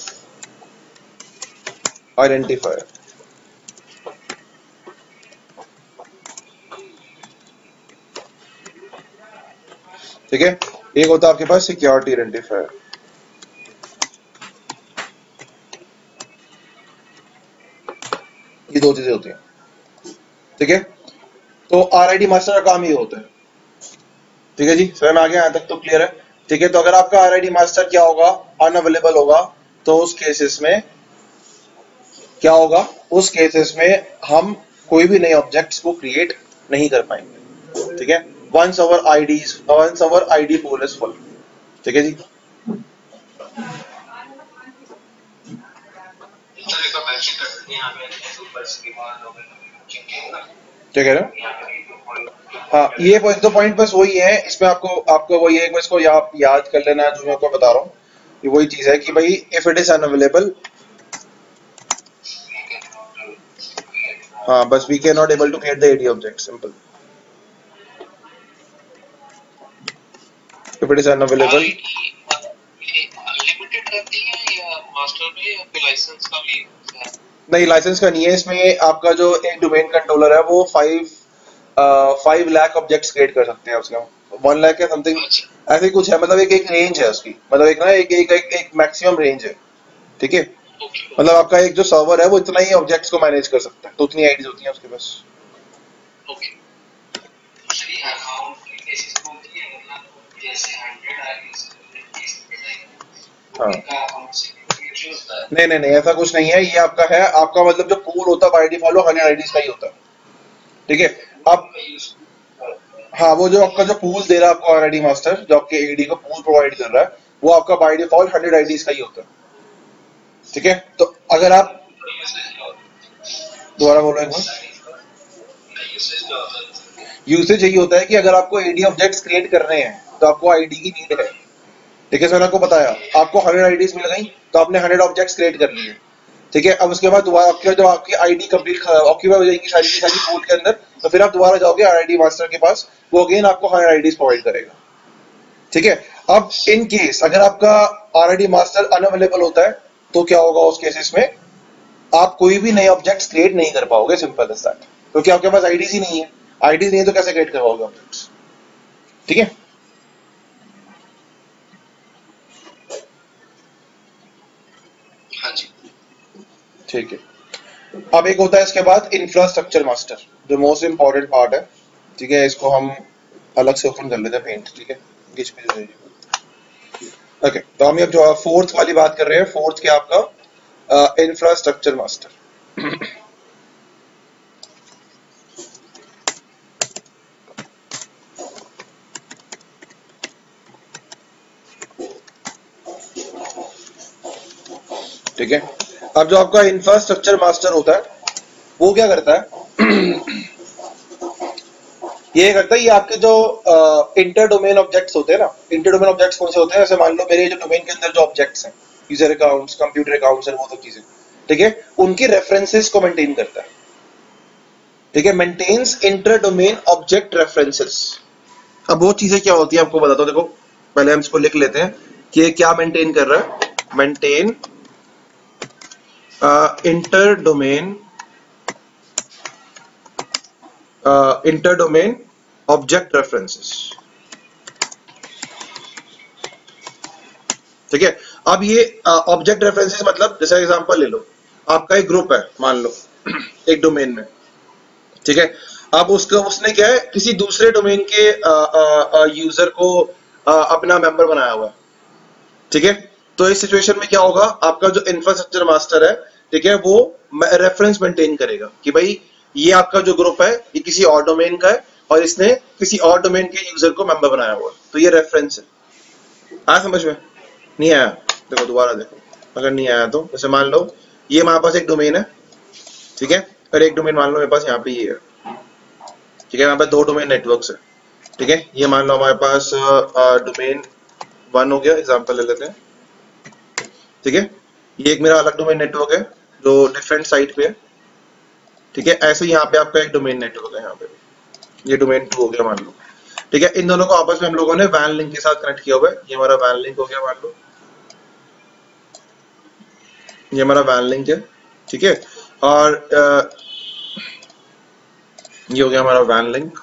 आइडेंटिफायर। ठीक है, एक होता है आपके पास सिक्योरिटी आइडेंटिफायर। ये दो चीजें होती हैं। ठीक है, तो आरआईडी मास्टर का काम ये होता है। ठीक है जी, समझ में आ गया, यहां तक तो क्लियर है। ठीक है, तो अगर आपका आरआईडी मास्टर क्या होगा, अनअवेलेबल होगा, तो उस केसेस में क्या होगा, उस केसेस में हम कोई भी नए ऑब्जेक्ट्स को क्रिएट नहीं कर पाएंगे। ठीक है, once our ID pool is full। ठीक है जी, क्या कह रहे हो? हाँ, ये तो पॉइंट बस वही है, इसमें आपको वही है, इसको याद कर लेना जो मैं आपको बता रहा हूँ। ये वही चीज है कि भाई इफ इट इज अनअवेलेबल, हाँ बस we can not able to create the AD object, simple. If it is unavailable, limited रहती है या मास्टर में, या फिर लाइसेंस का भी है? नहीं, लाइसेंस का नहीं है इसमें। आपका जो एक डोमेन कंट्रोलर है वो 5 लाख ऑब्जेक्ट्स क्रिएट कर सकते हैं, उसका 1 लाख या समथिंग ऐसे कुछ है। मतलब एक रेंज है उसकी, मतलब एक मैक्सिमम रेंज है। ठीक है, मतलब आपका एक जो सर्वर है वो इतना ही ऑब्जेक्ट्स को मैनेज कर सकता है, तो उतनी आईडीज होती हैं उसके पास। ओके, हाँ, नहीं ऐसा कुछ नहीं है, ये आपका है, आपका मतलब जो पूल होता है बाय डिफॉल्ट 100 आईडीज का ही होता है। ठीक है, अब हाँ, वो जो आपका जो पूल दे रहा है आपको आरआईडी मास्टर, जो आपके एडी को पूल प्रोवाइड कर रहा है, वो आपका बाय डिफॉल्ट 100 आईडीज का ही होता है। ठीक है, तो अगर आप दोबारा बोलो एक बार, यूसेज यही होता है कि अगर आपको एडी ऑब्जेक्ट्स क्रिएट करने हैं तो आपको आईडी की नीड है। ठीक है, मैंने आपको बताया, आपको 100 आईडीज मिल गई तो आपने 100 ऑब्जेक्ट्स क्रिएट कर लिए। ठीक है, अब उसके बाद दोबारा आपकी आईडी कंप्लीट ऑक्यूपाई हो जाएगी सारी की सारी पूल के अंदर, तो फिर आप दोबारा जाओगे आरआईडी मास्टर के पास, वो अगेन आपको 100 आईडीज प्रोवाइड करेगा। ठीक है, अब इन केस अगर आपका आरआईडी मास्टर अनअवेलेबल होता है तो क्या होगा उस केसेस में, आप कोई भी नए ऑब्जेक्ट्स क्रिएट नहीं कर पाओगे, सिंपल इज दैट, क्योंकि आपके पास आईडीज ही नहीं है। आईडीज नहीं है तो कैसे क्रिएट करवाओगे ऑब्जेक्ट्स? ठीक है, हाँ जी। ठीक है। अब एक होता है इसके बाद इंफ्रास्ट्रक्चर मास्टर, जो मोस्ट इंपॉर्टेंट पार्ट है। ठीक है, इसको हम अलग से ओपन कर लेते हैं पेंट। ठीक है, ओके, तो हम अब जो फोर्थ वाली बात कर रहे हैं, फोर्थ क्या आपका इंफ्रास्ट्रक्चर मास्टर। ठीक है, अब जो आपका इंफ्रास्ट्रक्चर मास्टर होता है वो क्या करता है? ये करता है, ये आपके जो इंटर डोमेन ऑब्जेक्ट्स होते हैं ना, इंटर डोमेन ऑब्जेक्ट्स कौन से होते हैं? जैसे मान लो मेरे जो डोमेन के अंदर जो ऑब्जेक्ट्स हैं, यूजर अकाउंट्स, कंप्यूटर अकाउंट्स, वो सब चीजें, ठीक है, उनके रेफरेंसेस को मेंटेन करता है। ठीक है, maintains inter domain object references. अब वो चीजें क्या होती है आपको बताता हूँ। देखो, पहले हम इसको लिख लेते हैं कि ये क्या मेंटेन कर रहा है। Maintain inter domain object references. ठीक है, अब ये ऑब्जेक्ट रेफरेंसेस मतलब, जैसे एग्जांपल ले लो, आपका एक ग्रुप है मान लो एक डोमेन में। ठीक है, अब उसने क्या है, किसी दूसरे डोमेन के यूजर को अपना मेंबर बनाया हुआ है। ठीक है, तो इस सिचुएशन में क्या होगा, आपका जो इंफ्रास्ट्रक्चर मास्टर है, ठीक है, वो रेफरेंस मेंटेन करेगा कि भाई ये आपका जो ग्रुप है ये किसी और डोमेन का है और इसने किसी और डोमेन के यूजर को मेंबर बनाया हुआ है, तो ये रेफरेंस है। आ समझ में? नहीं आया? देखो दोबारा देखो, अगर नहीं आया तो जैसे मान लो ये हमारे पास एक डोमेन है। ठीक है, और एक डोमेन मान लो मेरे पास यहाँ पे ये है। ठीक है, हमारे पास दो डोमेन नेटवर्क्स है। ठीक है, ये मान लो हमारे पास डोमेन 1 हो गया, एग्जांपल ले लेते हैं। ठीक है, ये एक मेरा अलग डोमेन नेटवर्क है जो डिफरेंट साइट पे है। ठीक है, ऐसे यहाँ पे आपका एक डोमेन नेटवर्क है, यहाँ पे ये डोमेन 2 हो गया मान लो। ठीक है, इन दोनों को आपस में हम लोगों ने वैन लिंक के साथ कनेक्ट किया हुआ है। ये हमारा वैन लिंक हो गया मान लो, ये हमारा वैन लिंक है। ठीक है, और ये हो गया हमारा वैन लिंक।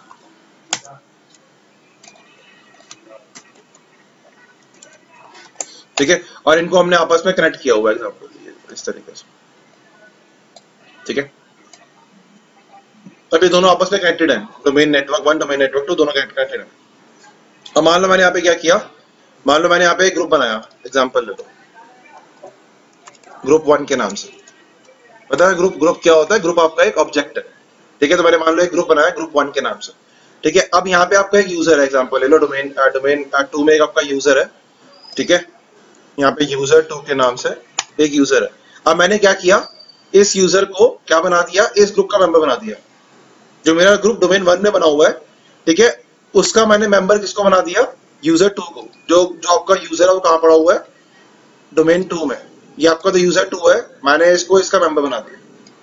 ठीक है, और इनको हमने आपस में कनेक्ट किया हुआ है एग्जांपल इस तरीके से। ठीक है, अब ये दोनों आपस में कनेक्टेड है, डोमेन नेटवर्क 1 डोमेन नेटवर्क 2 दोनों कनेक्टेड है। अब मान लो मैंने यहाँ पे क्या किया, मान लो मैंने यहाँ पे एक ग्रुप बनाया, एग्जांपल ले लो ग्रुप 1 के नाम से। पता है ग्रुप क्या होता है? ग्रुप आपका एक ऑब्जेक्ट है। ठीक है, तो मैंने मान लो एक ग्रुप बनाया ग्रुप 1 के नाम से। ठीक है, अब यहाँ पे आपका एक यूजर है, एग्जांपल ले लो डोमेन 2 में एक आपका यूजर है। ठीक है, यहाँ पे यूजर 2 के नाम से एक यूजर है। अब मैंने क्या किया, इस यूजर को क्या बना दिया, इस ग्रुप का मेंबर बना दिया। जो मेरा ग्रुप डोमेन 1 में बना हुआ है, ठीक है, उसका मैंने मेंबर किसको बना दिया, यूजर 2 को। जो आपका यूजर है वो कहाँ पड़ा हुआ है, डोमेन 2 में। ये आपका तो यूजर 2 है, मैंने इसको इसका मेंबर बना दिया।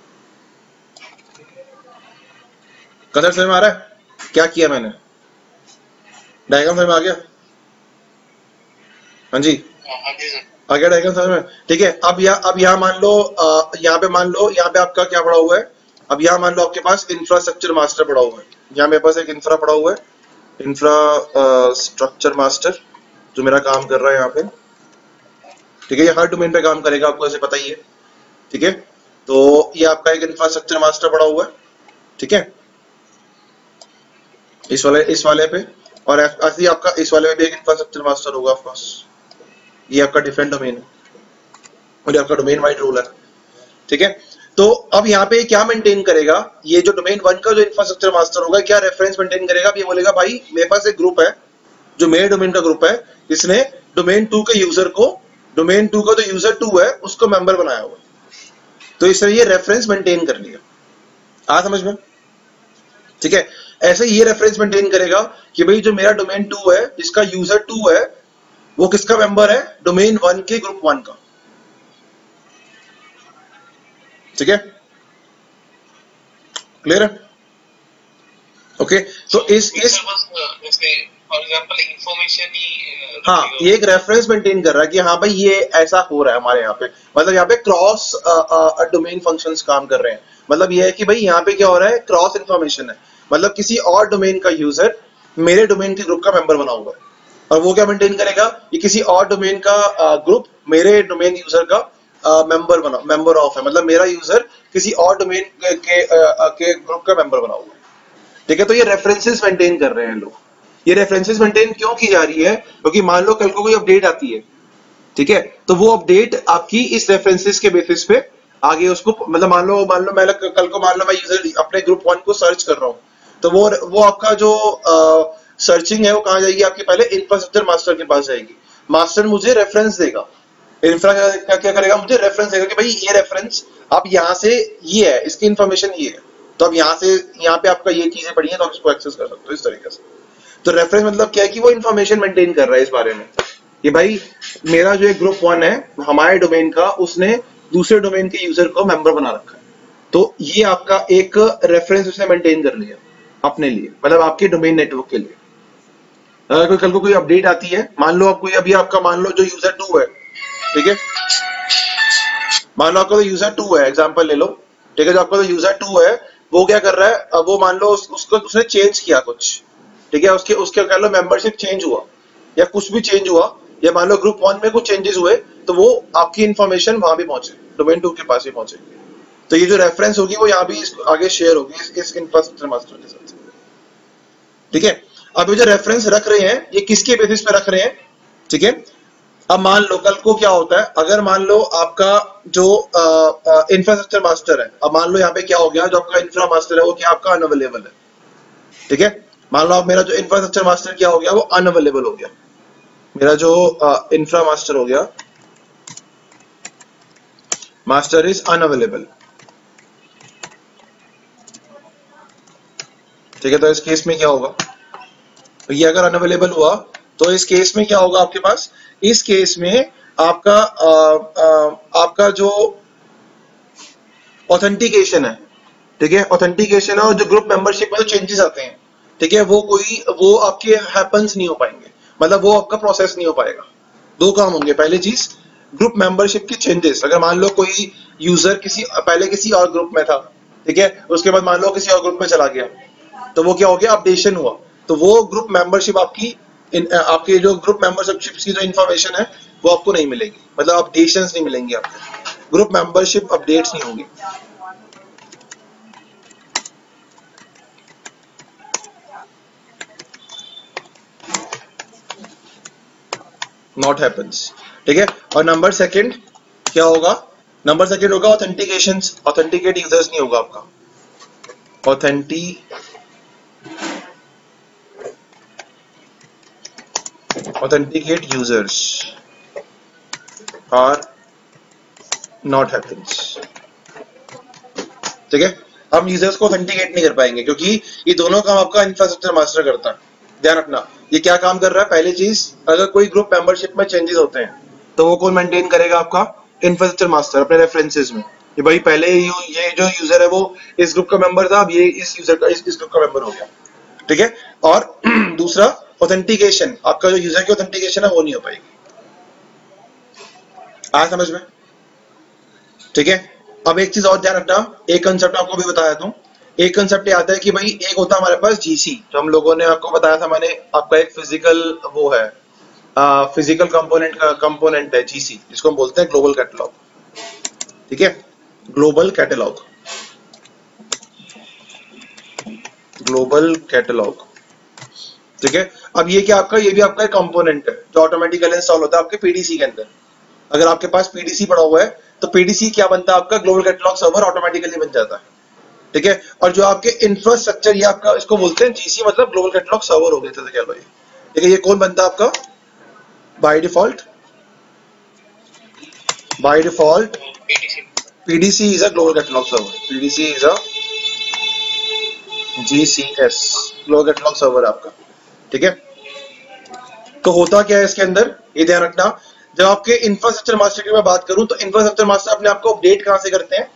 कदर समझ में आ रहा है क्या किया मैंने? डायग्राम समझ में आ गया? हाँ जी, हाँ जी सर। आ गया डायग्राम समझ में? ठीक है, अब यहाँ मान लो, यहाँ पे मान लो, यहाँ पे आपका क्या पड़ा हुआ है। अब यहाँ मान लो आपके पास इंफ्रास्ट्रक्चर मास्टर पड़ा हुआ है। यहाँ मेरे पास एक इंफ्रा पड़ा हुआ है, इंफ्रास्ट्रक्चर मास्टर, जो मेरा काम कर रहा है यहाँ पे। ठीक है, ये हर डोमेन पे काम करेगा, आपको ऐसे पता ही है। ठीक है, तो ये आपका एक इंफ्रास्ट्रक्चर मास्टर पड़ा हुआ है। ठीक है, इस वाले पे, और ऐसे ही आपका इस वाले में भी एक इंफ्रास्ट्रक्चर मास्टर होगा ऑफ कोर्स। ये आपका डिफरेंट डोमेन है और ये आपका डोमेन वाइड रूल है। ठीक है, तो अब यहाँ पे क्या मेंटेन करेगा, ये जो डोमेन 1 का जो इंफ्रास्ट्रक्चर मास्टर होगा, क्या रेफरेंस मेंटेन करेगा। अब ये बोलेगा भाई मेरे पास एक ग्रुप है, जो मेरे डोमेन का ग्रुप है, इसने डोमेन 2 के यूजर को, डोमेन 2 का जो यूजर 2 है उसको मेंबर बनाया हुआ है। तो इस तरह ये रेफरेंस मेंटेन कर लिया। आ समझ में? ठीक है, ऐसे ये रेफरेंस मेंटेन करेगा कि भाई जो मेरा डोमेन 2 है, जिसका यूजर 2 है, वो किसका मेंबर है, डोमेन 1 के ग्रुप 1 का। ठीक है, क्लियर है? ओके, तो इस बस जैसे फॉर एग्जांपल इंफॉर्मेशन ही हाँ, ये एक रेफरेंस मेंटेन कर रहा है कि हाँ भाई ये ऐसा हो रहा है हमारे यहाँ पे, मतलब यहाँ पे क्रॉस डोमेन फंक्शंस काम कर रहे हैं। मतलब ये है कि भाई यहाँ पे क्या हो रहा है, क्रॉस इन्फॉर्मेशन है, मतलब किसी और डोमेन का यूजर मेरे डोमेन के ग्रुप का मेंबर बना हुआ है, और वो क्या मेंटेन करेगा, ये किसी और डोमेन का ग्रुप मेरे डोमेन यूजर का मेंबर ऑफ है, मतलब मेरा यूजर किसी और डोमेन के ग्रुप का मेंबर बना हुआ है। ठीक है, तो ये रेफरेंसेस मेंटेन कर रहे हैं लोग। ये रेफरेंसेस मेंटेन क्यों की जा रही है, क्योंकि मान लो कल को कोई अपडेट आती है, ठीक है, तो वो अपडेट आपकी इस रेफरेंसेस के बेसिस पे आगे उसको, मतलब मान लो मैं कल को मान लो मैं यूजर अपने ग्रुप 1 को सर्च कर रहा हूँ, तो वो आपका जो सर्चिंग है वो कहाँ जाएगी, आपके पहले इंफ्रास्ट्रक्चर मास्टर के पास जाएगी। मास्टर मुझे रेफरेंस देगा, इंफ्रा क्या करेगा, मुझे रेफरेंस देगा कि भाई ये रेफरेंस आप यहाँ से, ये है, इसकी इंफॉर्मेशन ये है, तो अब यहाँ पे आपका ये चीजें पड़ी हैं, तो आप इसको एक्सेस कर सकते हो इस तरीके से। तो रेफरेंस मतलब क्या है कि वो इन्फॉर्मेशन मेंटेन कर रहा है इस बारे में कि भाई मेरा जो एक ग्रुप 1 है हमारे डोमेन का, उसने दूसरे डोमेन के यूजर को मेंबर बना रखा है, तो ये आपका एक रेफरेंस उसने मेंटेन कर लिया अपने लिए, मतलब आपके डोमेन नेटवर्क के लिए। अगर कोई कल को कोई अपडेट आती है, मान लो कोई अभी आपका, मान लो जो यूजर 2 है, ठीक है, मान लो आपका तो यूजर 2 है, एग्जांपल ले लो, ठीक है, जो आपका तो यूजर 2 है वो क्या कर रहा है, अब वो मान लो उसको उसने चेंज किया कुछ, ठीक है, उसके कह लो मेंबरशिप चेंज हुआ या कुछ भी चेंज हुआ, या मान लो ग्रुप 1 में कुछ चेंजेस हुए, तो वो आपकी इन्फॉर्मेशन वहां भी पहुंचे, डोमेन 2 के पास भी पहुंचे, तो ये जो रेफरेंस होगी वो यहाँ भी आगे शेयर होगी इस इंफ्रास्ट्रक्चर मास्टर के साथ। ठीक है, अब ये जो रेफरेंस रख रहे हैं ये किसके बेसिस पे रख रहे हैं, ठीक है। अब मान लो कल को क्या होता है, अगर मान लो आपका जो इंफ्रास्ट्रक्चर मास्टर है, अब मान लो यहाँ पे क्या हो गया, जो आपका इंफ्रा मास्टर है वो क्या आपका अनअवेलेबल है, ठीक है, मान लो आप मेरा जो इंफ्रास्ट्रक्चर मास्टर क्या हो गया, वो अनअवेलेबल हो गया, मेरा जो इंफ्रा मास्टर हो गया, मास्टर इज अनअवेलेबल, ठीक है। तो इस केस में क्या होगा, तो ये अगर अनअवेलेबल हुआ तो इस केस में क्या होगा आपके पास, इस केस में आपका जो ऑथेंटिकेशन है, ठीक है, ऑथेंटिकेशन है, और जो ग्रुप मेंबरशिप में जो चेंजेस आते हैं, ठीक है, वो आपके हैपेंस नहीं हो पाएंगे, मतलब वो आपका प्रोसेस नहीं हो पाएगा। दो काम होंगे, पहली चीज ग्रुप मेंबरशिप के चेंजेस, अगर मान लो कोई यूजर पहले किसी और ग्रुप में था, ठीक है, उसके बाद मान लो किसी और ग्रुप में चला गया, तो वो क्या हो गया, अपडेशन हुआ, तो वो ग्रुप मेंबरशिप आपके जो ग्रुप मेंबरशिप की जो इन्फॉर्मेशन है वो आपको नहीं मिलेगी, मतलब अपडेशंस नहीं मिलेंगे आपको, ग्रुप मेंबरशिप अपडेट्स नहीं होंगी। नॉट हैपेंस, ठीक है। और नंबर सेकंड क्या होगा, नंबर सेकंड होगा ऑथेंटिकेशंस, ऑथेंटिकेट यूजर्स नहीं होगा आपका, authenticate users are not happens, ठीक है। हम यूजर्स को ऑथेंटिकेट नहीं कर पाएंगे क्योंकि ये दोनों काम आपका इंफ्रास्ट्रक्चर मास्टर करता है। ध्यान रखना, ये क्या काम कर रहा है, पहली चीज अगर कोई ग्रुप मेंबरशिप में चेंजेस होते हैं तो वो कौन मेंटेन करेगा, आपका इंफ्रास्ट्रक्चर मास्टर अपने रेफरेंसेस में, कि भाई पहले ये जो यूजर है वो इस ग्रुप का मेंबर था, अब ये इस यूजर का इस ग्रुप का मेंबर हो गया, ठीक है। और दूसरा ऑथेंटिकेशन, आपका जो यूजर की ऑथेंटिकेशन है वो नहीं हो पाएगी। आया समझ में, ठीक है। अब एक चीज और ध्यान रखना, एक कंसेप्ट आपको भी बताया था, एक कंसेप्ट ये आता है कि भाई एक होता है हमारे पास जीसी, जो हम लोगों ने आपको बताया था, मैंने आपका एक फिजिकल वो है, फिजिकल कंपोनेंट है जीसी, जिसको हम बोलते हैं ग्लोबल कैटलॉग, ठीक है, ग्लोबल कैटलॉग, ग्लोबल कैटलॉग, ठीक है। अब ये क्या आपका, ये भी आपका एक कंपोनेंट है जो ऑटोमेटिकली इंस्टॉल होता है आपके पीडीसी के अंदर। अगर आपके पास पीडीसी पड़ा हुआ है तो पीडीसी क्या बनता है, आपका ग्लोबल कैटलॉग सर्वर ऑटोमेटिकली बन जाता है, ठीक है। और जो आपके इंफ्रास्ट्रक्चर, ये आपका इसको बोलते हैं जीसी, मतलब ग्लोबल कैटलॉग सर्वर हो गया था, क्या भाई, ठीक है। ये कौन बनता है आपका, by default PDC is a global catalog server, PDC is a GCS global catalog server आपका, ठीक है। तो होता क्या है इसके अंदर, ये ध्यान रखना, जब आपके इंफ्रास्ट्रक्चर मास्टर की मैं बात करूं तो इंफ्रास्ट्रक्चर मास्टर अपने आप को अपडेट कहां से करते हैं,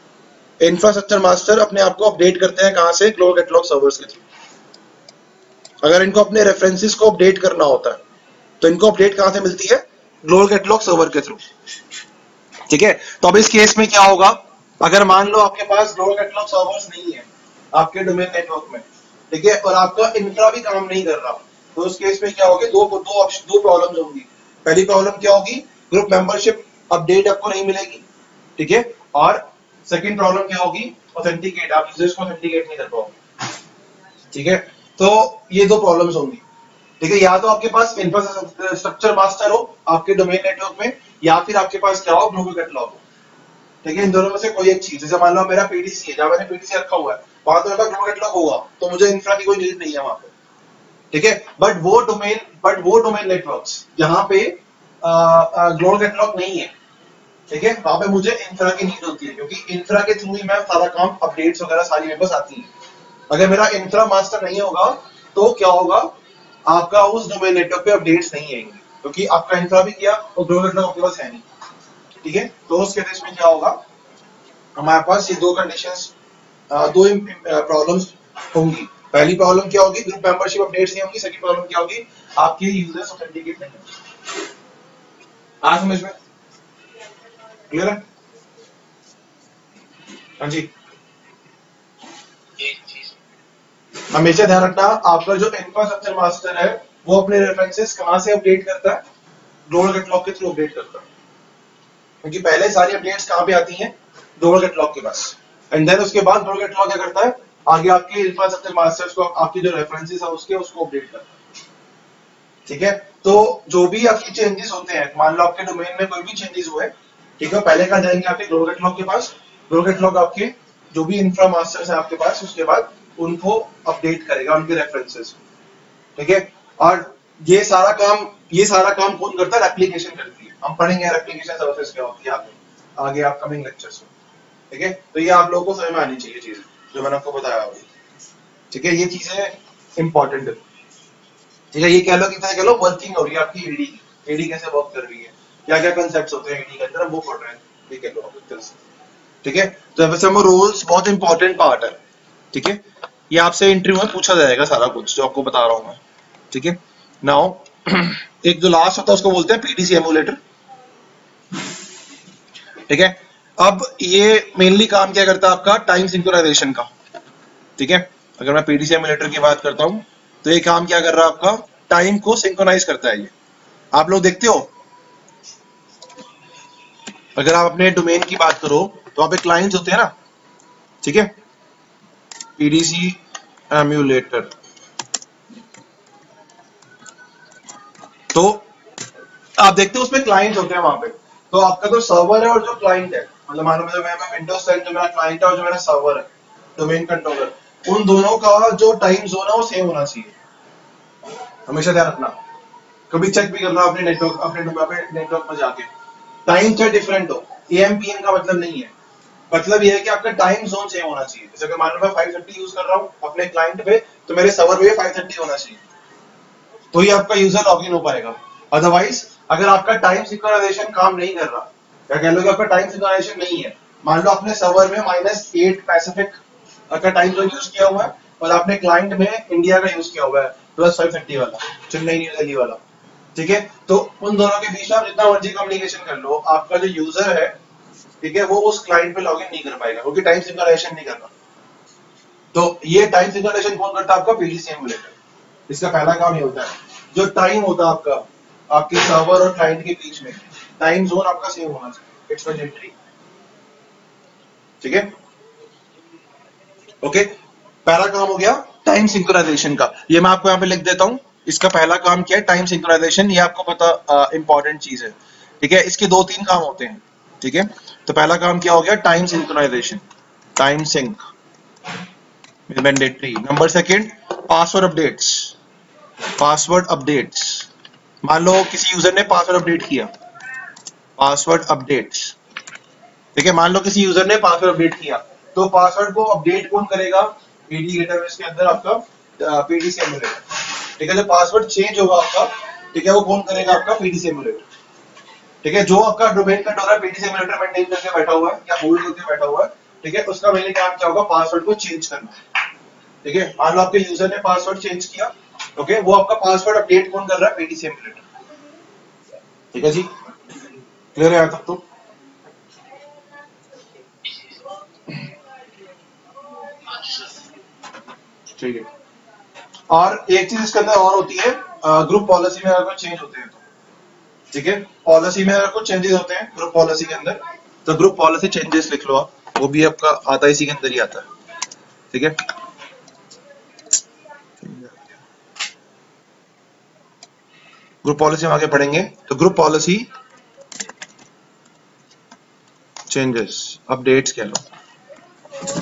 इंफ्रास्ट्रक्चर मास्टर अपने आप को अपडेट करते हैं कहां से, ग्लोबल कैटलॉग सर्वर्स के थ्रू, अगर इनको अपने रेफरेंसेस को अपडेट करना होता है तो इनको अपडेट कहां से मिलती है? ग्लोबल कैटलॉग सर्वर के थ्रू। ठीक है, तो अब इस केस में क्या होगा, अगर मान लो आपके पास ग्लोबल कैटलॉग सर्वर्स नहीं है आपके डोमेन नेटवर्क में, ठीक है, और आपका इंफ्रा भी काम नहीं कर रहा, तो उस केस में क्या होगी, दो प्रॉब्लम्स होंगी। पहली प्रॉब्लम क्या होगी, ग्रुप मेंबरशिप अपडेट आपको नहीं मिलेगी, ठीक है, और सेकंड प्रॉब्लम क्या होगी, ऑथेंटिकेट, आप यूजर्स को ऑथेंटिकेट नहीं कर पाओगे। ठीक है, तो ये दो प्रॉब्लम्स होंगी। ठीक है, या तो आपके पास इंफ्रास्ट्रक्चर मास्टर हो आपके डोमेन नेटवर्क में, या फिर आपके पास क्या हो, ग्लोबल कैटलॉग हो। ठीक है, इन दोनों में से कोई एक चीज, जैसे मान लो मेरा पीडीसी है, जहां मैंने पीडीसी रखा हुआ है वहां तो मेरा ग्लोबल कैटलॉग होगा, तो मुझे इंफ्रा की कोई नीड नहीं है वहां पे। ठीक है, बट वो डोमेन नेटवर्क्स जहां पे ग्लोबल कैटलॉग नहीं है, ठीक है, वहां पे मुझे इंफ्रा की नीड होती है, क्योंकि इंफ्रा के थ्रू ही मैं सारा काम, अपडेट्स वगैरह सारी मेरे पास आती है। अगर मेरा इंफ्रा मास्टर नहीं होगा तो क्या होगा, आपका उस डोमेन नेटवर्क पे अपडेट्स नहीं आएंगे, क्योंकि आपका इंफ्रा भी किया और ग्लोबल कैटलॉग आपके पास है नहीं। ठीक है, तो उस केस में क्या होगा, हमारे पास ये दो कंडीशंस, दो प्रॉब्लम्स होंगी। पहली प्रॉब्लम क्या होगी, ग्रुप मेंबरशिप अपडेट्स नहीं होंगी। सेकंड प्रॉब्लम क्या होगी, आपके यूजर्स ऑथेंटिकेट नहीं होंगे। आ समझ में क्लियर है? हाँ जी, हमेशा ध्यान रखना, आपका जो इंफ्रास्ट्रक्चर मास्टर है वो अपने रेफरेंसेस कहां से अपडेट करता है, ग्लोबल कैटलॉग के थ्रू अपडेट करता है, क्योंकि पहले सारी अपडेट्स कहां पे आती हैं, ग्लोबल कैटलॉग के पास, एंड देन उसके बाद ग्लोबल कैटलॉग क्या करता है, आगे आपके इंफ्रास्ट्रक्चर मास्टर्स को, आपकी जो रेफरेंसेस है उसको अपडेट करता है। ठीक है, तो जो भी आपकी चेंजेस होते हैं, मान लो आपके डोमेन में कोई भी चेंजेस हुए, ठीक है, पहले कहां जाएंगे, आपके ग्लोबल कैटलॉग के पास। ग्लोबल कैटलॉग आपके जो भी इंफ्रा मास्टर्स है आपके पास, उसके बाद उनको अपडेट करेगा, उनके रेफरेंसेस। ठीक है, और ये सारा काम कौन करता है, एप्लीकेशन करती है। हम पढ़ेंगे एप्लीकेशन सर्विसेज क्या होती है आगे अपकमिंग लेक्चर्स में। ठीक है, तो ये आप लोगों को समझ में आनी चाहिए चीज जो मैंने आपको बताया अभी। ठीक है, ये चीजें इंपॉर्टेंट है। ठीक है, ये कह लो वर्किंग हो रही है आपकी एडी की, एडी कैसे वर्क कर रही है, क्या क्या कंसेप्ट्स होते हैं एडी के अंदर, वो पढ़ रहे हैं। ये कह लो एक तरह से। ठीक है, तो वैसे हम रोल्स बहुत इंपॉर्टेंट पार्ट है। ठीक है, ये आपसे इंटरव्यू में पूछा जाएगा सारा कुछ जो आपको बता रहा हूं मैं। ठीक है, नाउ एक जो लास्ट होता है उसको बोलते हैं पीडीसी एमुलेटर। ठीक है, अब ये मेनली काम क्या करता है आपका, टाइम सिंक्रोनाइजेशन का। ठीक है, अगर मैं पीडीसी एमुलेटर की बात करता हूं तो ये काम क्या कर रहा है आपका, टाइम को सिंक्रोनाइज करता है। ये आप लोग देखते हो, अगर आप अपने डोमेन की बात करो तो आप क्लाइंट्स होते हैं ना, ठीक है, पीडीसी एमुलेटर, तो आप देखते हो उसमें क्लाइंट्स होते हैं वहां पे। तो आपका जो सर्वर है और जो क्लाइंट है, मतलब मान लो मैं विंडोज 10 जो मेरा क्लाइंट है और जो मेरा सर्वर है डोमेन कंट्रोलर, उन दोनों का जो टाइम जोन है वो सेम होना चाहिए। हमेशा ध्यान रखना, कभी चेक भी करना अपने नेटवर्क में जाके, टाइम चाहे डिफरेंट हो, एएमपीएम का मतलब नहीं है, मतलब ये है कि आपका टाइम जोन सेम होना चाहिए। जैसे मान लो मैं 530 यूज कर रहा हूँ अपने क्लाइंट पे, तो मेरे सर्वर पे 530 होना चाहिए, तो ही आपका यूजर लॉगिन हो पाएगा। अदरवाइज अगर आपका टाइम सिंक्रोनाइजेशन काम नहीं कर रहा, या कह लो कि आपका टाइम सिंक्रोनाइजेशन नहीं है, मान लो आपने सर्वर में -8 पैसिफिक का टाइम जोन यूज किया हुआ है और आपने क्लाइंट में इंडिया का यूज किया हुआ है +530 वाला, चेन्नई न्यू दिल्ली वाला। ठीक है, तो उन दोनों के बीच में आप जितना मर्जी कम्युनिकेशन कर लो, आपका जो यूजर है, ठीक है, वो उस क्लाइंट पे लॉगिन नहीं कर पाएगा, क्योंकि टाइम सिंक्रोनाइजेशन नहीं करना। तो ये टाइम सिंक्रोनाइजेशन कौन करता है, आपका पीडीसी एमुलेटर। इसका पहला काम ये होता है, जो टाइम होता है आपका, आपके सर्वर और क्लाइंट के बीच में टाइम जोन आपका सेम होना चाहिए, इट्स मैंडेटरी। ठीक है, ओके, पहला काम हो गया टाइम सिंक्रोनाइजेशन का, ये मैं आपको यहाँ पे लिख देता हूँ। इसका पहला काम क्या है, टाइम सिंक्रोनाइजेशन, ये आपको पता इंपॉर्टेंट चीज है। ठीक है, इसके 2-3 काम होते हैं। ठीक है, तो पहला काम क्या हो गया, time synchronisation, time sync mandatory. Number second, password updates. मान लो किसी यूजर ने पासवर्ड अपडेट किया, पासवर्ड अपडेट्स। ठीक है, मान लो किसी यूजर ने पासवर्ड अपडेट किया, तो पासवर्ड को अपडेट कौन करेगा, एडी डेटाबेस के अंदर आपका पीडीसी एमुलेटर। ठीक है, जो पासवर्ड चेंज होगा आपका, ठीक है, वो कौन करेगा, आपका पीडीसी एमुलेटर। ठीक है, जो आपका domain controller PDC emulator maintain करके बैठा हुआ है या होल्ड करके बैठा हुआ है, ठीक है, उसका मेनली काम क्या होगा, पासवर्ड को चेंज करना। ठीक है, मान लो आपके यूजर ने पासवर्ड चेंज किया, ओके, वो आपका पासवर्ड अपडेट कौन कर रहा है? PDC emulator. ठीक है जी, क्लियर है यहाँ तक? तो ठीक है। और एक चीज इसके अंदर और होती है, ग्रुप पॉलिसी में अगर कोई चेंज होते हैं तो, ठीक है, पॉलिसी में अगर कुछ चेंजेस होते हैं ग्रुप पॉलिसी के अंदर, तो ग्रुप पॉलिसी चेंजेस लिख लो आप, वो भी आपका आता है इसी के अंदर ही आता है। ठीक है, ग्रुप पॉलिसी हम आगे पढ़ेंगे। तो ग्रुप पॉलिसी चेंजेस, अपडेट्स कह लो।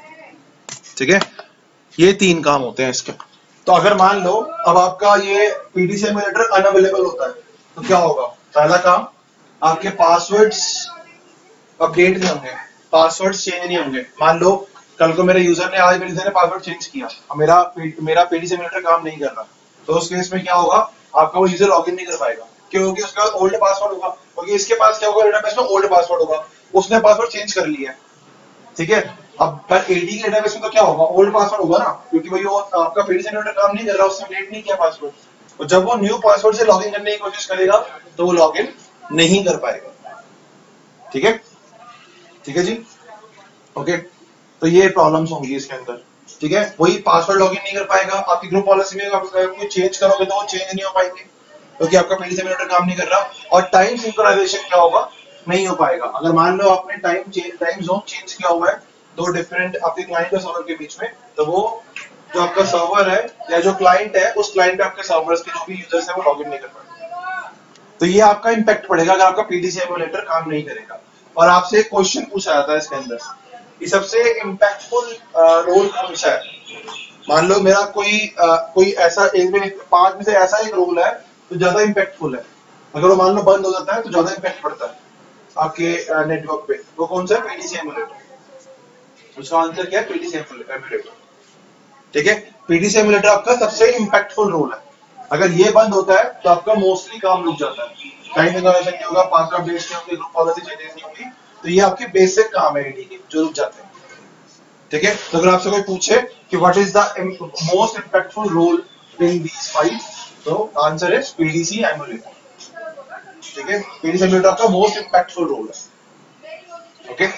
ठीक है, ये 3 काम होते हैं इसके। तो अगर मान लो अब आपका ये पीडीसी एमुलेटर अनअवेलेबल होता है तो क्या होगा? पहला काम, आपके पासवर्ड्स अपडेट नहीं होंगे, पासवर्ड्स चेंज नहीं होंगे। मान लो कल को मेरे यूजर ने, आज मेरे यूजर ने पासवर्ड चेंज किया और मेरा पीडीसी एमुलेटर काम नहीं कर रहा, तो उस केस में क्या होगा? आपका वो यूजर लॉगिन नहीं कर पाएगा, क्योंकि उसका ओल्ड पासवर्ड होगा, क्योंकि इसके पास क्या होगा? डेटाबेस में ओल्ड पासवर्ड होगा, उसने पासवर्ड चेंज कर लिया है। ठीक है, अब पर एडी के डेटाबेस में तो क्या होगा? ओल्ड पासवर्ड होगा ना, क्योंकि भाई वो आपका पीडीसी एमुलेटर काम नहीं कर रहा, उसने अपडेट नहीं किया पासवर्ड। और जब वो न्यू पासवर्ड से लॉगिन करने की कोशिश करेगा तो वो लॉगिन नहीं कर पाएगा। ठीक है, ठीक है जी, ओके। तो ये प्रॉब्लम्स होंगी इसके अंदर। ठीक है, वही पासवर्ड लॉगिन नहीं कर पाएगा, आपकी ग्रुप पॉलिसी में आप कोई चेंज करोगे तो वो चेंज नहीं हो पाएंगे, क्योंकि आपका पीडीसी एमुलेटर काम नहीं कर रहा। और टाइम सिंक्रोनाइजेशन क्या होगा? नहीं हो पाएगा। अगर मान लो आपने टाइम जोन चेंज किया हुआ है दो डिफरेंट आपके क्लाइंट और सर्वर के बीच में, तो वो जो आपका सर्वर है या जो क्लाइंट है, उस क्लाइंट पे आपके सर्वर्स के जो भी यूजर्स है वो लॉगिन नहीं कर पाएंगे। तो ये आपका इंपैक्ट पड़ेगा अगर आपका पीडीसी एमुलेटर काम नहीं करेगा। और आपसे एक क्वेश्चन पूछा जाता है इसके अंदर, ये सबसे इम्पैक्टफुल रोल कौन सा है? मान लो मेरा कोई ऐसा एक में 5 में से ऐसा एक रोल है तो ज्यादा इम्पैक्टफुल है, अगर वो मान लो बंद हो जाता है तो ज्यादा इम्पैक्ट पड़ता है आपके नेटवर्क पे, वो कौन सा है? PDC emulator. उसका आंसर क्या है? PDC emulator. ठीक है, पीडीसी एमुलेटर आपका सबसे इम्पैक्टफुल रोल है। अगर ये बंद होता है तो आपका मोस्टली काम रुक जाता है, टाइम सिंक्रोनाइजेशन नहीं होगा, पासवर्ड अपडेट्स नहीं होंगे, ग्रुप पॉलिसी चेंजेस नहीं होंगी, तो ये आपके बेसिक काम है एडी के जो रुक जाते हैं। ठीक है, तो अगर आपसे कोई पूछे कि what is the most impactful role in these 5, तो आंसर है पीडीसी एमुलेटर। ठीक है, पीडीसी एमुलेटर का मोस्ट इम्पैक्टफुल रोल है। ओके,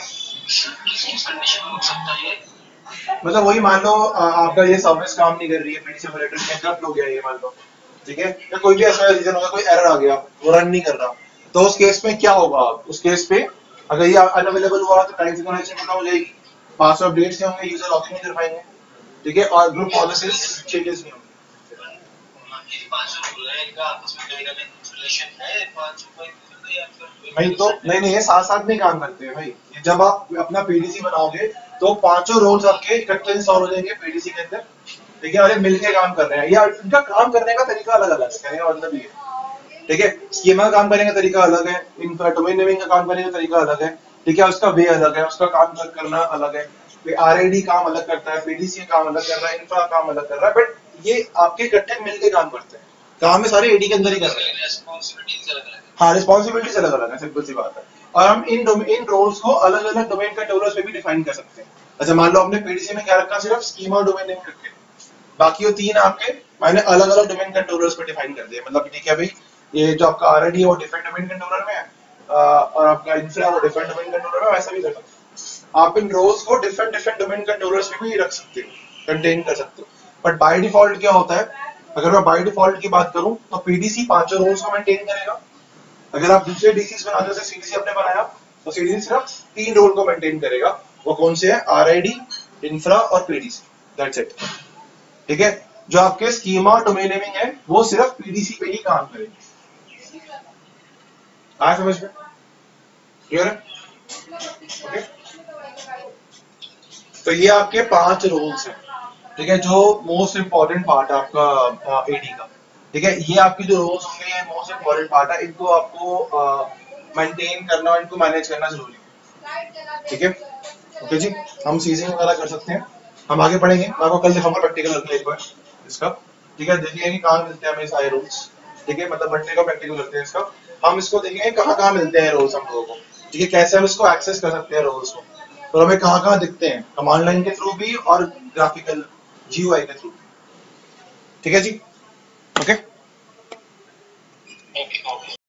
मतलब वही मान लो आपका ये सर्विस काम नहीं कर रही है, पीडीसी एमुलेटर करप्ट हो गया ये मान लो, ठीक है, या कोई भी ऐसा रीजन होगा, कोई एरर आ गया, वो रन नहीं कर रहा, तो उस केस में क्या होगा? उस केस पे अगर ये अनअवेलेबल हुआ तो टाइम सिंक्रोनाइजेशन खत्म हो जाएगी, पासवर्ड अपडेट्स नहीं होंगे, यूजर लॉगिन नहीं कर पाएंगे। ठीक है, और ग्रुप पॉलिसीज चेंजेस नहीं होंगे। भाई तो नहीं, ये साथ साथ नहीं काम करते हैं भाई। जब आप अपना पीडीसी बनाओगे तो 5 रोल्स आपके इकट्ठे इंस्टॉल हो जाएंगे पीडीसी के अंदर। ठीक है, और ये मिलके काम कर रहे हैं, या इनका काम करने का तरीका अलग अलग है, कहने का मतलब ये। ठीक है, स्कीमा का काम करने का तरीका अलग है, इनका डोमेन नेमिंग का काम करने का तरीका अलग है। ठीक है, उसका वे अलग है, उसका काम करना अलग है। आरआईडी काम अलग करता है, पीडीसी काम अलग कर रहा है, इंफ्रा काम अलग कर रहा है, बट ये आपके इकट्ठे मिलके काम करते हैं, काम में सारे एडी के अंदर ही कर रहे हैं। हाँ, रिस्पॉन्सिबिलिटीज अलग अलग है, सिंपल सी बात है। और हम इन रोल्स को अलग अलग डोमेन कंट्रोलर्स पे भी डिफाइन कर सकते हैं। अच्छा, मान लो आपने पीडीसी में क्या रखा? सिर्फ स्कीमा और डोमेन नेम रखे, बाकी वो 3 आपके मैंने अलग अलग डोमेन कंट्रोलर्स पे डिफाइन कर दिया। मतलब ठीक है भाई, ये जो आपका आरआईडी है वो डिफरेंट डोमेन कंट्रोलर में है, और आपका इंफ्रा वो डिफरेंट डोमेन कंट्रोलर में, वैसा भी कर सकते हो आप। इन रोल्स को डिफरेंट डोमेन कंट्रोलर्स पे भी रख सकते हो, कंटेन कर सकते हो। बट बाय डिफॉल्ट क्या होता है? अगर मैं बाय डिफॉल्ट की बात करूं तो पीडीसी 5 रोल्स को मेंटेन करेगा। अगर आप दूसरे डीसीस बनाते हो, जैसे सीडीसी आपने बनाया, तो सीडीसी सिर्फ 3 रोल को मेंटेन करेगा। वो कौन से है? आरआईडी, इंफ्रा और पीडीसी, दैट्स इट। ठीक है, जो आपके स्कीमा और डोमेन नेमिंग है वो सिर्फ पीडीसी पे ही काम करेगी। आया समझ में? क्लियर है? ओके, तो ये आपके 5 रोल्स हैं। ठीक है, जो मोस्ट इंपॉर्टेंट पार्ट है आपका एडी का। ठीक है, ये आपके जो रोल्स होंगे ये मोस्ट इंपॉर्टेंट पार्ट है, इनको आपको मेंटेन करना और इनको मैनेज करना जरूरी है। ठीक है, ओके जी, हम सीजिंग वगैरह कर सकते हैं, हम आगे पढ़ेंगे। मैं आपको कल दिखाऊंगा प्रैक्टिकल करके एक बार इसका। ठीक है, देखेंगे कहाँ मिलते हैं हमें सारे रूल्स। ठीक है, मतलब मंडे को प्रैक्टिकल करते हैं इसका, हम इसको देखेंगे कहाँ मिलते हैं रोल्स हम लोगों को। ठीक है, कैसे हम इसको एक्सेस कर सकते हैं रोल्स को, तो हमें कहाँ दिखते हैं, कमांड लाइन के थ्रू भी और ग्राफिकल जीयूआई के थ्रू। ठीक है जी, ओके। ओके।